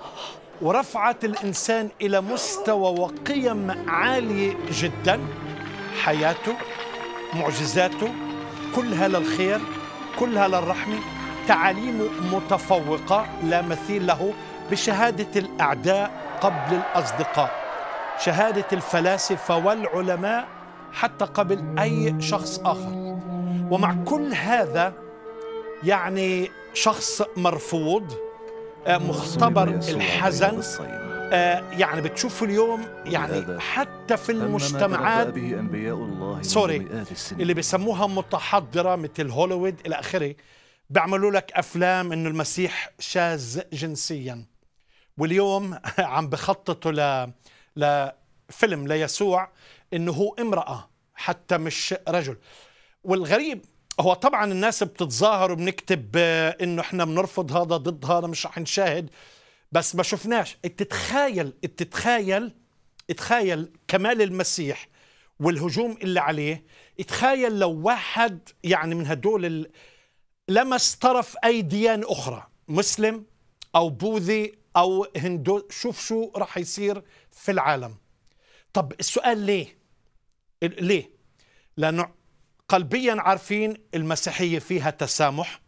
ورفعت الإنسان إلى مستوى وقيم عالية جدا. حياته، معجزاته كلها للخير، كلها للرحمة، تعاليمه متفوقة لا مثيل له، بشهادة الأعداء قبل الأصدقاء، شهادة الفلاسفة والعلماء حتى قبل أي شخص آخر. ومع كل هذا يعني شخص مرفوض، مختبر الحزن. يعني بتشوف اليوم يعني حتى في المجتمعات سوري اللي بيسموها متحضرة مثل هوليوود إلى آخره، بيعملوا لك أفلام إنه المسيح شاذ جنسيا. واليوم عم بخططوا ل لفيلم ليسوع إنه هو امرأة حتى مش رجل. والغريب هو طبعا الناس بتتظاهر وبنكتب إنه إحنا بنرفض هذا ضد هذا، مش رح نشاهد، بس ما شفناش. تتخيل تتخيل تخيل كمال المسيح والهجوم اللي عليه. تخيل لو واحد يعني من هدول لمس طرف أي ديانة أخرى، مسلم أو بوذي أو هندو، شوف شو رح يصير في العالم. طب السؤال ليه؟ ليه؟ لأنه قلبيا عارفين المسيحية فيها تسامح،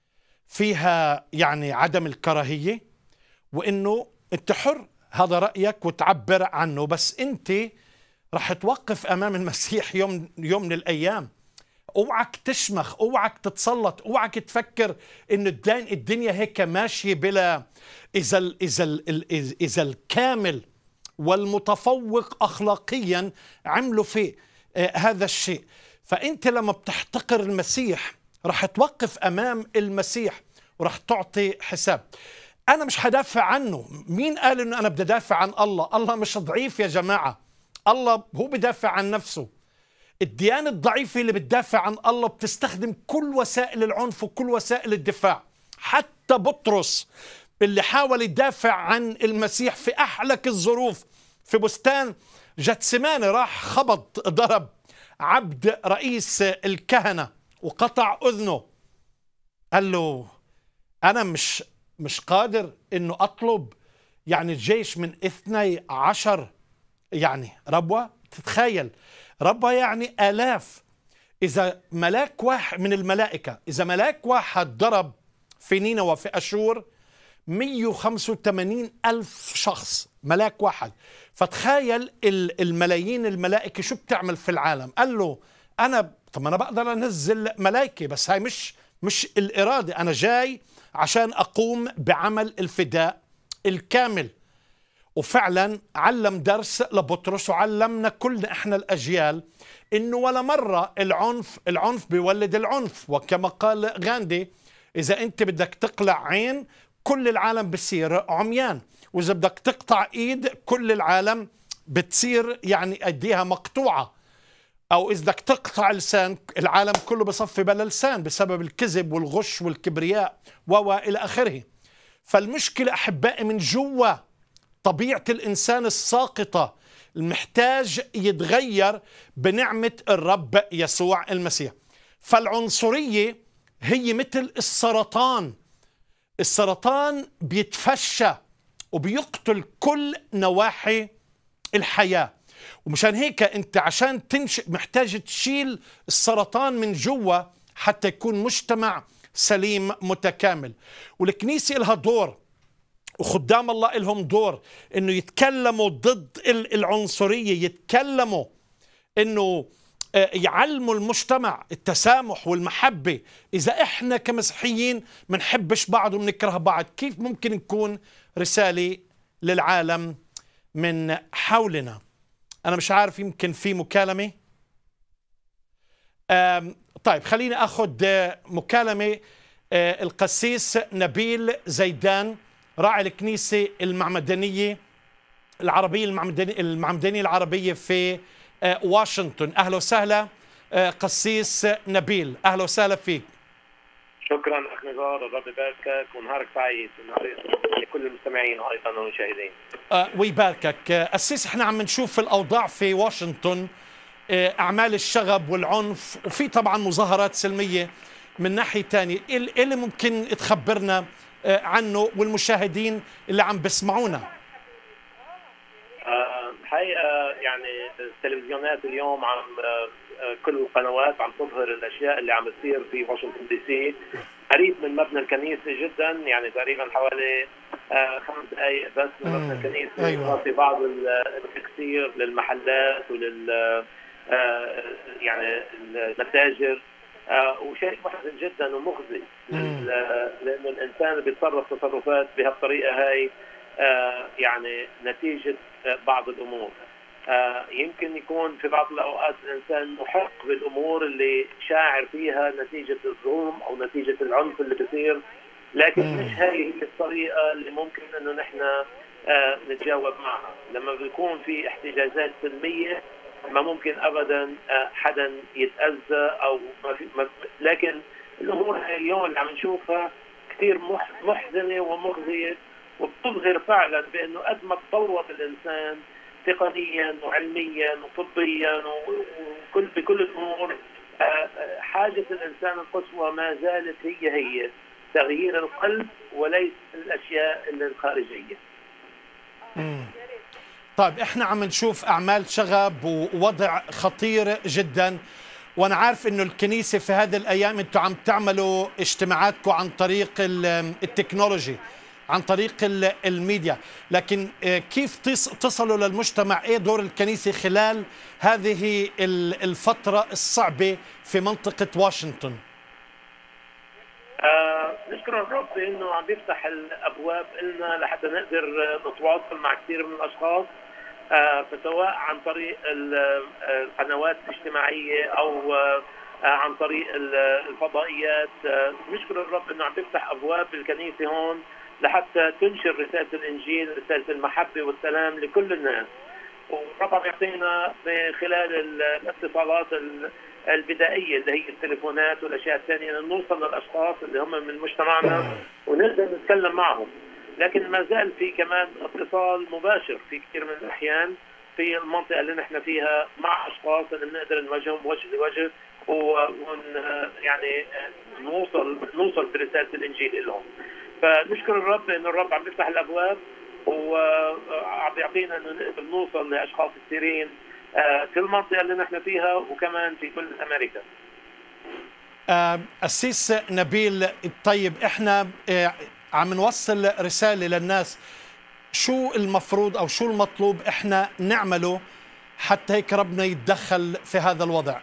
فيها يعني عدم الكراهية، وإنه أنت حر، هذا رأيك وتعبر عنه، بس أنت رح توقف أمام المسيح يوم يوم من الأيام. اوعك تشمخ، اوعك تتسلط، اوعك تفكر إنه الدنيا هيك ماشية بلا. إذا ال إذا ال إذا الكامل والمتفوق أخلاقيا عملوا فيه آه هذا الشيء، فأنت لما بتحتقر المسيح رح توقف أمام المسيح ورح تعطي حساب. أنا مش هدافع عنه. مين قال إنه أنا بدي أدافع عن الله؟ الله مش ضعيف يا جماعة، الله هو بدافع عن نفسه. الديانة الضعيفة اللي بتدافع عن الله بتستخدم كل وسائل العنف وكل وسائل الدفاع. حتى بطرس اللي حاول يدافع عن المسيح في أحلك الظروف في بستان جتسماني، راح خبط ضرب عبد رئيس الكهنة وقطع أذنه. قال له أنا مش مش قادر إنه أطلب يعني الجيش من اثني عشر يعني ربوة. تتخيل ربوة يعني آلاف. إذا ملاك واحد من الملائكة، إذا ملاك واحد ضرب في نينوى وفي أشور مئة وخمسة وثمانين ألف شخص، ملاك واحد. فتخيل الملايين الملائكة شو بتعمل في العالم. قال له أنا طب أنا بقدر أنزل ملائكة، بس هاي مش مش الإرادة، أنا جاي عشان أقوم بعمل الفداء الكامل. وفعلا علم درس لبطرس وعلمنا كلنا احنا الأجيال إنه ولا مرة العنف العنف بيولد العنف. وكما قال غاندي إذا أنت بدك تقلع عين كل العالم بصير عميان، وإذا بدك تقطع إيد كل العالم بتصير يعني أيديها مقطوعة، أو إذا بدك تقطع لسان العالم كله بصفي بلا لسان بسبب الكذب والغش والكبرياء وإلى آخره. فالمشكلة أحبائي من جوا طبيعة الإنسان الساقطة المحتاج يتغير بنعمة الرب يسوع المسيح. فالعنصرية هي مثل السرطان، السرطان بيتفشى وبيقتل كل نواحي الحياة. ومشان هيك انت عشان تنشئ محتاج تشيل السرطان من جوا حتى يكون مجتمع سليم متكامل. والكنيسة لها دور وخدام الله لهم دور انه يتكلموا ضد العنصرية، يتكلموا انه يعلموا المجتمع التسامح والمحبة. إذا إحنا كمسيحيين منحبش بعض ومنكره بعض، كيف ممكن نكون رسالة للعالم من حولنا؟ أنا مش عارف، يمكن في مكالمة. طيب خليني أخذ مكالمة. القسيس نبيل زيدان راعي الكنيسة المعمدانية العربية المعمدانية, المعمدانية العربية في واشنطن. أهلا وسهلا قسيس نبيل، أهلا وسهلا فيك. شكرا أخ نزار، الرب يباركك ونهارك سعيد ونهار لكل المستمعين وأيضا المشاهدين. أه ويباركك. قسيس احنا عم نشوف الأوضاع في واشنطن، أعمال الشغب والعنف، وفي طبعا مظاهرات سلمية من ناحية تانية. إيه اللي ممكن تخبرنا عنه والمشاهدين اللي عم بسمعونا؟ الحقيقة يعني التلفزيونات اليوم عم كل القنوات عم تظهر الأشياء اللي عم تصير في واشنطن دي سي قريب من مبنى الكنيسة جدا، يعني تقريبا حوالي خمس دقائق بس من مبنى الكنيسة. أيوة. في بعض التكسير للمحلات ولل يعني المتاجر، وشيء محزن جدا ومخزي لأنه الإنسان بيتصرف تصرفات بهالطريقة هاي يعني نتيجة بعض الأمور. يمكن يكون في بعض الأوقات الإنسان محق بالأمور اللي شاعر فيها نتيجة الظلم أو نتيجة العنف اللي بيصير، لكن مش هاي الطريقة اللي ممكن إنه نحن نتجاوب معها. لما بيكون في احتجاجات سلمية ما ممكن أبدا حدا يتأذى أو ما في ما لكن الأمور هاي اليوم اللي عم نشوفها كثير محزنة ومخزية، وبتظهر فعلا بأنه قد ما تطور الإنسان تقنيا وعلميا وطبيا وكل بكل الأمور، حاجة الإنسان القصوى ما زالت هي هي تغيير القلب وليس الأشياء الخارجية. مم. طيب احنا عم نشوف أعمال شغب ووضع خطير جدا، وانا عارف انه الكنيسة في هذه الايام انتم عم تعملوا اجتماعاتكم عن طريق التكنولوجي، عن طريق الميديا، لكن كيف تصلوا للمجتمع؟ ايه دور الكنيسة خلال هذه الفترة الصعبة في منطقة واشنطن؟ آه نشكر الرب انه عم بيفتح الابواب لنا لحتى نقدر نتواصل مع كثير من الاشخاص، آه سواء عن طريق القنوات الاجتماعيه او آه عن طريق الفضائيات. آه نشكر الرب انه عم بيفتح ابواب الكنيسه هون لحتى تنشر رساله الانجيل، رساله المحبه والسلام لكل الناس. والرب عم يعطينا من خلال الاتصالات البدائيه اللي هي التليفونات والاشياء الثانيه ان نوصل للاشخاص اللي هم من مجتمعنا ونقدر نتكلم معهم. لكن ما زال في كمان اتصال مباشر في كثير من الاحيان في المنطقه اللي نحن فيها مع اشخاص اللي بنقدر نواجههم وجه لوجه ون يعني نوصل نوصل برسالة الإنجيل لهم. فنشكر الرب إن الرب عم يفتح الأبواب وعم يعطينا إنه نقدر نوصل لأشخاص كثيرين في المنطقة اللي نحن فيها وكمان في كل أمريكا. قسيس نبيل، طيب احنا عم نوصل رسالة للناس، شو المفروض أو شو المطلوب احنا نعمله حتى هيك ربنا يتدخل في هذا الوضع؟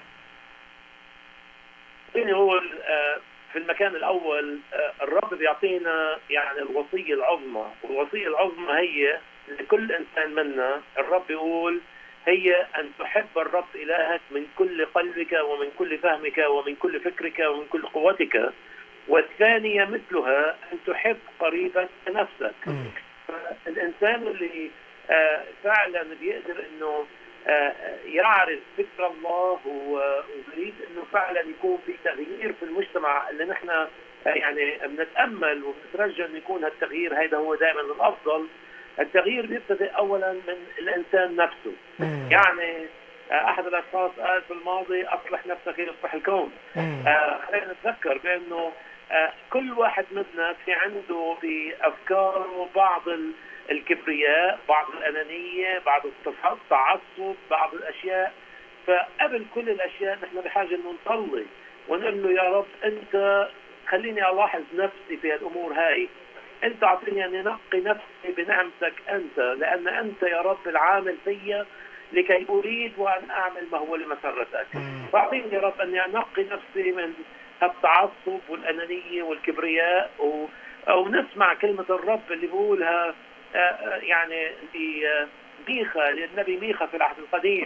يعني هو في المكان الأول الرب بيعطينا يعني الوصية العظمى، والوصية العظمى هي لكل إنسان منا. الرب يقول هي أن تحب الرب إلهك من كل قلبك ومن كل فهمك ومن كل فكرك ومن كل قوتك، والثانية مثلها أن تحب قريبك كنفسك. فالإنسان اللي فعلا بيقدر أنه يعرف فكر الله ويريد أنه فعلا يكون في تغيير في المجتمع اللي نحن يعني بنتأمل وبنترجى أن يكون هالتغيير، هذا هو دائما الأفضل. التغيير بيبتدئ أولا من الإنسان نفسه. يعني أحد الأشخاص قال في الماضي أصلح نفسك يصلح الكون. خلينا نتذكر بأنه كل واحد منا في عنده بأفكاره بعض الكبرياء، بعض الأنانية، بعض التعصب، بعض الأشياء. فقبل كل الأشياء نحن بحاجة أنه نصلي ونقول له يا رب أنت خليني ألاحظ نفسي في الأمور هاي، أنت أعطيني أن أنقي نفسي بنعمتك أنت، لأن أنت يا رب العامل فيا لكي أريد وأن أعمل ما هو لمسرتك. فأعطيني يا رب أني أنقي نفسي من التعصب والأنانية والكبرياء، و... أو نسمع كلمة الرب اللي بيقولها يعني ميخا، للنبي ميخا في العهد القديم.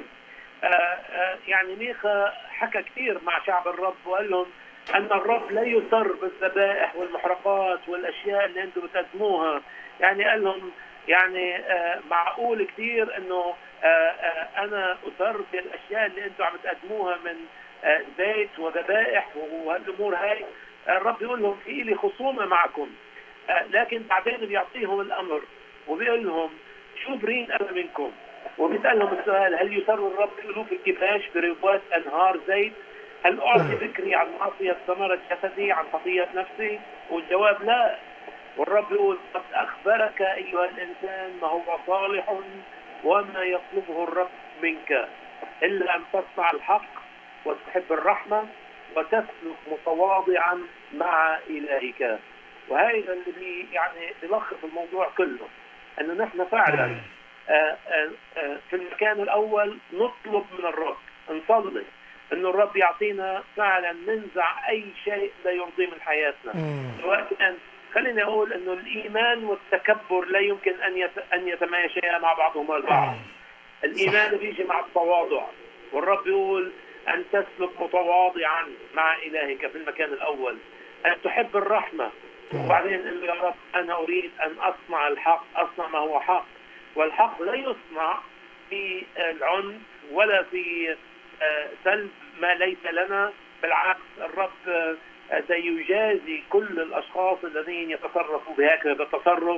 يعني ميخا حكى كثير مع شعب الرب وقال لهم أن الرب لا يسر بالذبائح والمحرقات والأشياء اللي أنتم بتقدموها. يعني قال لهم يعني معقول كثير أنه أنا أسر بالأشياء اللي أنتم عم تقدموها من زيت وذبائح وهالأمور هاي. الرب يقول لهم في لي خصومة معكم، لكن بعدين بيعطيهم الأمر وبيقول لهم شو برين أنا منكم، وبيسألهم السؤال هل يسر الرب ألوف الكباش بربوات أنهار زيت؟ هل أعطي فكري عن معصية ثمرة جسدي عن خطية نفسي؟ والجواب لا. والرب يقول قد أخبرك أيها الإنسان ما هو صالح وما يطلبه الرب منك إلا أن تصنع الحق وتحب الرحمة وتسلك متواضعا مع إلهك. وهذا اللي بي يعني بيلخص الموضوع كله، أنه نحن فعلا آآ آآ في المكان الأول نطلب من الرب، نصلي أنه الرب يعطينا فعلا ننزع أي شيء لا يرضي من حياتنا. سواء كان خليني أقول أنه الإيمان والتكبر لا يمكن أن أن يتماشيا مع بعضهما البعض. الإيمان بيجي مع التواضع، والرب يقول أن تسلك متواضعا مع إلهك في المكان الأول، أن تحب الرحمة، وبعدين قل يا رب أنا أريد أن أصنع الحق، أصنع ما هو حق. والحق لا يصنع في العنف ولا في سلب ما ليس لنا، بالعكس الرب سيجازي كل الأشخاص الذين يتصرفوا بهكذا التصرف.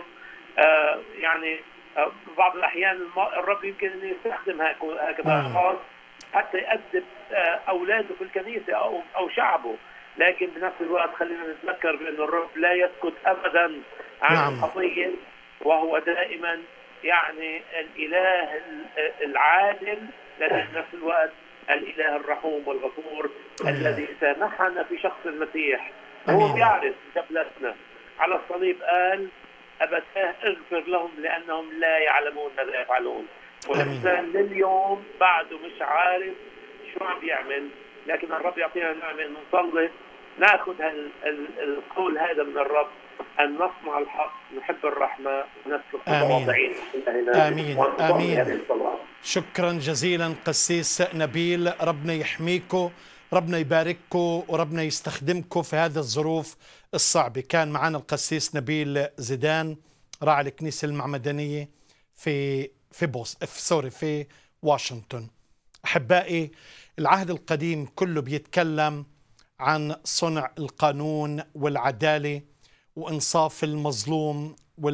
يعني بعض الأحيان الرب يمكن أن يستخدم هكذا أشخاص حتى يأدب أولاده في الكنيسة أو أو شعبه، لكن بنفس الوقت خلينا نتذكر بأن الرب لا يسكت أبدا عن نعم. الخطية، وهو دائما يعني الإله العادل، لكن في نفس الوقت الإله الرحوم والغفور الذي سامحنا في شخص المسيح. هو بيعرف جبلتنا على الصليب، قال أبتاه اغفر لهم لأنهم لا يعلمون ماذا يفعلون. والإنسان لليوم بعده مش عارف شو عم بيعمل، لكن الرب يعطينا نعمة أن نصلي ناخذ القول هذا من الرب، أن نصنع الحق، نحب الرحمة، ونسلك متواضعين. آمين آمين. شكرا جزيلا قسيس نبيل، ربنا يحميكم، ربنا يبارككم، وربنا يستخدمكم في هذه الظروف الصعبة. كان معنا القسيس نبيل زيدان راعي الكنيسة المعمدانية في في بوس في سوري في واشنطن. أحبائي، العهد القديم كله بيتكلم عن صنع القانون والعدالة وإنصاف المظلوم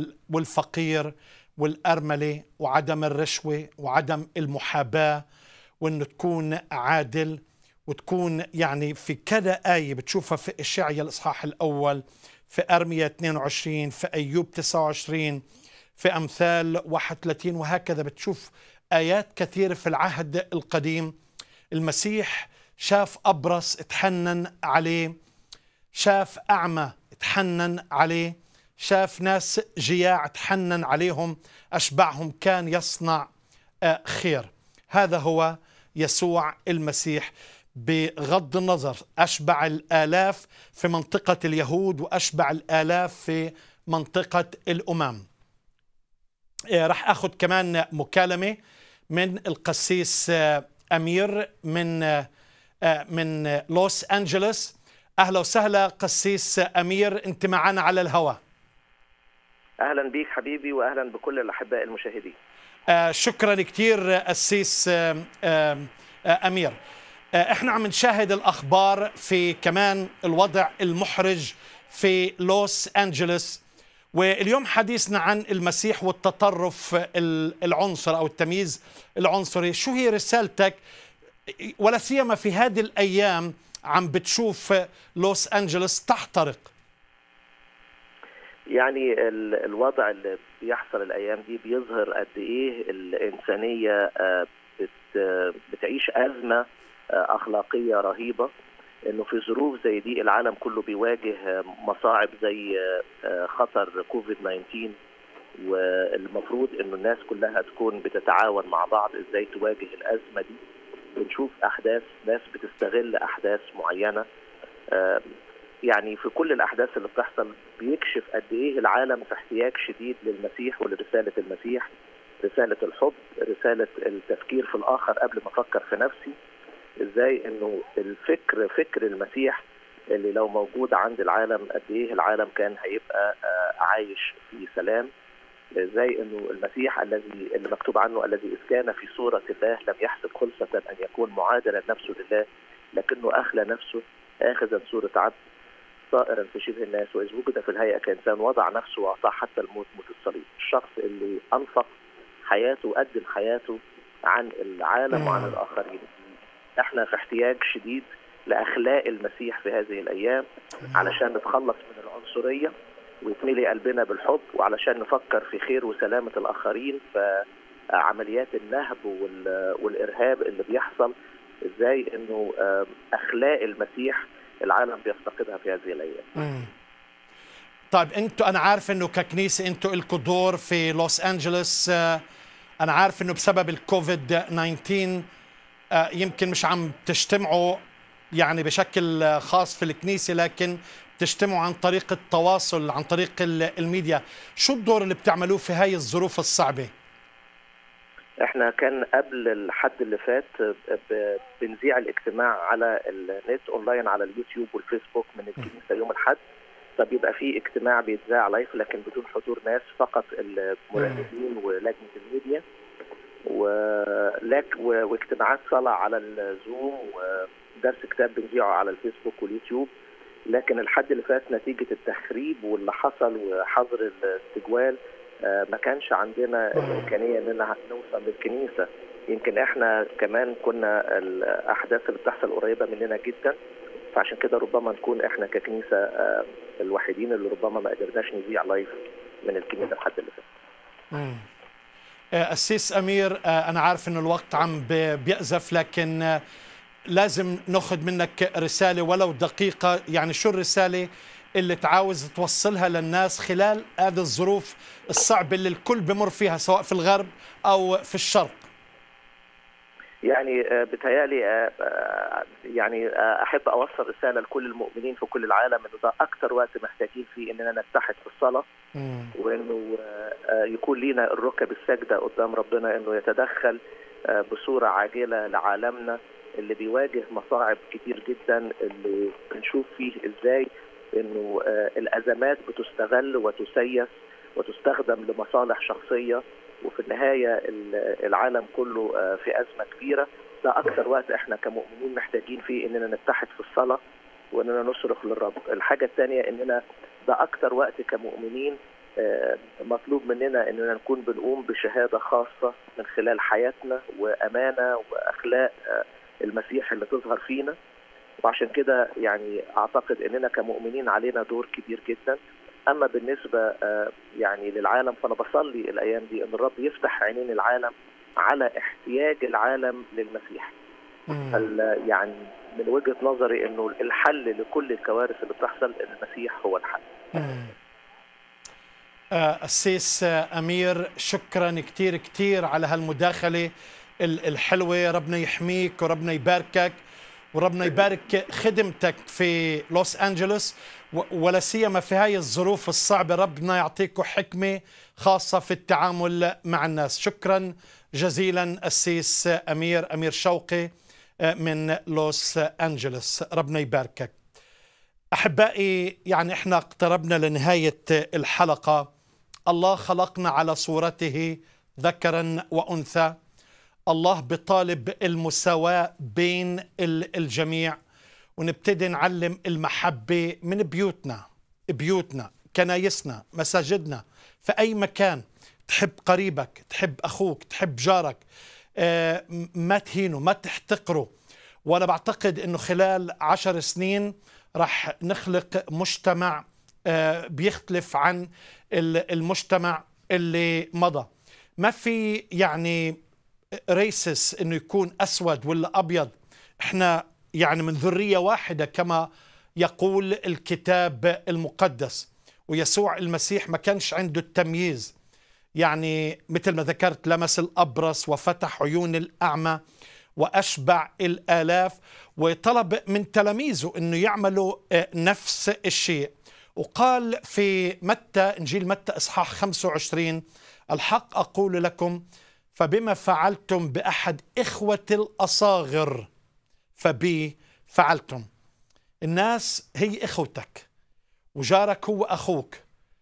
والفقير والأرملة، وعدم الرشوة وعدم المحاباة، وأنه تكون عادل وتكون يعني في كذا آية بتشوفها في إشعيا الإصحاح الأول، في أرميا اثنين وعشرين، في أيوب تسعة وعشرين، في أمثال واحد وثلاثين، وهكذا بتشوف آيات كثيرة في العهد القديم. المسيح شاف أبرص اتحنن عليه، شاف أعمى اتحنن عليه، شاف ناس جياع اتحنن عليهم، أشبعهم، كان يصنع خير. هذا هو يسوع المسيح، بغض النظر أشبع الآلاف في منطقة اليهود وأشبع الآلاف في منطقة الأمم. رح أخذ كمان مكالمة من القسيس أمير من من لوس أنجلوس. أهلا وسهلا قسيس أمير، أنت معنا على الهواء. أهلا بيك حبيبي، وأهلا بكل الأحباء المشاهدين. آه شكرا كثير قسيس آه آه آه أمير. آه احنا عم نشاهد الأخبار في كمان الوضع المحرج في لوس أنجلوس، واليوم حديثنا عن المسيح والتطرف العنصري أو التمييز العنصري. شو هي رسالتك، ولا سيما في هذه الأيام عم بتشوف لوس أنجلوس تحترق؟ يعني الوضع اللي بيحصل الأيام دي بيظهر قد إيه الإنسانية بتعيش أزمة أخلاقية رهيبة، إنه في ظروف زي دي العالم كله بيواجه مصاعب زي خطر كوفيد تسعة عشر، والمفروض إنه الناس كلها تكون بتتعاون مع بعض إزاي تواجه الأزمة دي. بنشوف أحداث ناس بتستغل أحداث معينة، يعني في كل الأحداث اللي بتحصل بيكشف قد إيه العالم في احتياج شديد للمسيح ولرسالة المسيح، رسالة الحب، رسالة التفكير في الآخر قبل ما أفكر في نفسي. إزاي إنه الفكر فكر المسيح اللي لو موجود عند العالم قد إيه العالم كان هيبقى عايش في سلام. إزاي إنه المسيح الذي اللي مكتوب عنه الذي إذ كان في صورة الله لم يحسب خلصة أن يكون معادلا نفسه لله، لكنه أخلى نفسه آخذا صورة عبد صائرا في شبه الناس، وإذ وجد في الهيئة كإنسان وضع نفسه وأعطاه حتى الموت، موت الصليب. الشخص اللي أنفق حياته وقدم حياته عن العالم وعن الآخرين. احنا في احتياج شديد لأخلاق المسيح في هذه الأيام علشان نتخلص من العنصرية ويتملي قلبنا بالحب، وعلشان نفكر في خير وسلامة الآخرين. فعمليات النهب والإرهاب اللي بيحصل، إزاي إنه أخلاق المسيح العالم بيفتقدها في هذه الأيام. مم. طيب أنتوا، أنا عارف إنه ككنيسة أنتوا إلكوا دور في لوس أنجلوس. أنا عارف إنه بسبب الكوفيد تسعة عشر يمكن مش عم تجتمعوا يعني بشكل خاص في الكنيسة، لكن تجتمعوا عن طريق التواصل، عن طريق الميديا. شو الدور اللي بتعملوه في هاي الظروف الصعبة؟ احنا كان قبل الحد اللي فات بنذيع الاجتماع على النت اونلاين على اليوتيوب والفيسبوك من الكنيسة يوم الحد، فبيبقى فيه اجتماع بيتذاع لايف لكن بدون حضور ناس، فقط المراقبين ولجنة الميديا، ولك واجتماعات صلاة على الزوم، ودرس كتاب بنذيعه على الفيسبوك واليوتيوب. لكن الحد اللي فات نتيجة التخريب واللي حصل وحظر الاستجوال ما كانش عندنا الإمكانية إننا نوصل للكنيسة. يمكن إحنا كمان كنا الأحداث اللي بتحصل قريبة مننا جدا، فعشان كده ربما نكون إحنا ككنيسة الوحيدين اللي ربما ما قدرناش نذيع لايف من الكنيسة الحد اللي فات. قسيس أمير، أنا عارف إنه الوقت عم بيأزف، لكن لازم ناخذ منك رسالة ولو دقيقة. يعني شو الرسالة اللي تعاوز توصلها للناس خلال هذه الظروف الصعبة اللي الكل بمر فيها سواء في الغرب أو في الشرق؟ يعني بتهيألي يعني أحب أوصل رسالة لكل المؤمنين في كل العالم إنه ده أكتر وقت محتاجين فيه إننا نتحد في الصلاة، وإنه يكون لينا الركب الساجدة قدام ربنا، إنه يتدخل بصورة عاجلة لعالمنا اللي بيواجه مصاعب كتير جدا، اللي بنشوف فيه إزاي إنه الأزمات بتستغل وتسيس وتستخدم لمصالح شخصية، وفي النهاية العالم كله في أزمة كبيرة. ده أكثر وقت إحنا كمؤمنين محتاجين فيه إننا نتحد في الصلاة وإننا نصرخ للرب. الحاجة الثانية إننا ده أكثر وقت كمؤمنين مطلوب مننا إننا نكون بنقوم بشهادة خاصة من خلال حياتنا وأمانة وأخلاق المسيح اللي تظهر فينا. وعشان كده يعني اعتقد اننا كمؤمنين علينا دور كبير جدا. اما بالنسبه يعني للعالم، فانا بصلي الايام دي ان الرب يفتح عينين العالم على احتياج العالم للمسيح. يعني من وجهه نظري انه الحل لكل الكوارث اللي بتحصل المسيح هو الحل. السيس أمير، شكرا كتير كتير على هالمداخلة الحلوة. ربنا يحميك وربنا يباركك وربنا يبارك خدمتك في لوس أنجلوس، ولا سيما في هاي الظروف الصعبة. ربنا يعطيكم حكمة خاصة في التعامل مع الناس. شكرا جزيلا السيس أمير أمير شوقي من لوس أنجلوس، ربنا يباركك. أحبائي، يعني إحنا اقتربنا لنهاية الحلقة. الله خلقنا على صورته ذكرا وأنثى. الله بطالب المساواة بين الجميع، ونبتدي نعلم المحبة من بيوتنا بيوتنا كنايسنا، مساجدنا، في أي مكان. تحب قريبك، تحب أخوك، تحب جارك، آه ما تهينه، ما تحتقره. وأنا بعتقد أنه خلال عشر سنين رح نخلق مجتمع آه بيختلف عن المجتمع اللي مضى. ما في يعني ريسس انه يكون اسود ولا ابيض. احنا يعني من ذرية واحدة كما يقول الكتاب المقدس. ويسوع المسيح ما كانش عنده التمييز، يعني مثل ما ذكرت لمس الأبرص وفتح عيون الأعمى وأشبع الآلاف، وطلب من تلاميذه أنه يعملوا نفس الشيء. وقال في متى، إنجيل متى إصحاح خمسة وعشرين: الحق أقول لكم فبما فعلتم بأحد إخوة الأصاغر فبي فعلتم. الناس هي إخوتك، وجارك هو أخوك.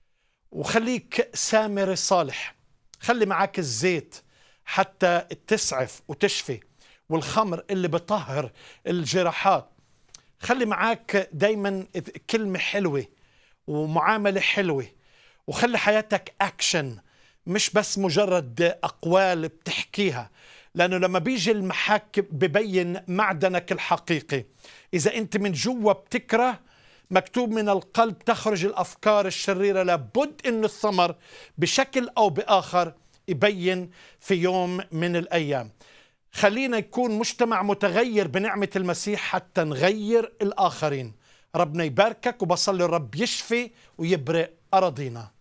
وخليك سامر صالح، خلي معك الزيت حتى تسعف وتشفي، والخمر اللي بطهر الجراحات. خلي معك دايما كلمة حلوة ومعاملة حلوة، وخلي حياتك أكشن، مش بس مجرد أقوال بتحكيها. لأنه لما بيجي المحك ببين معدنك الحقيقي. إذا أنت من جوا بتكره، مكتوب من القلب تخرج الأفكار الشريرة. لابد أن الثمر بشكل أو بآخر يبين في يوم من الأيام. خلينا يكون مجتمع متغير بنعمة المسيح حتى نغير الآخرين. ربنا يباركك، وبصلي الرب يشفي ويبرئ أراضينا.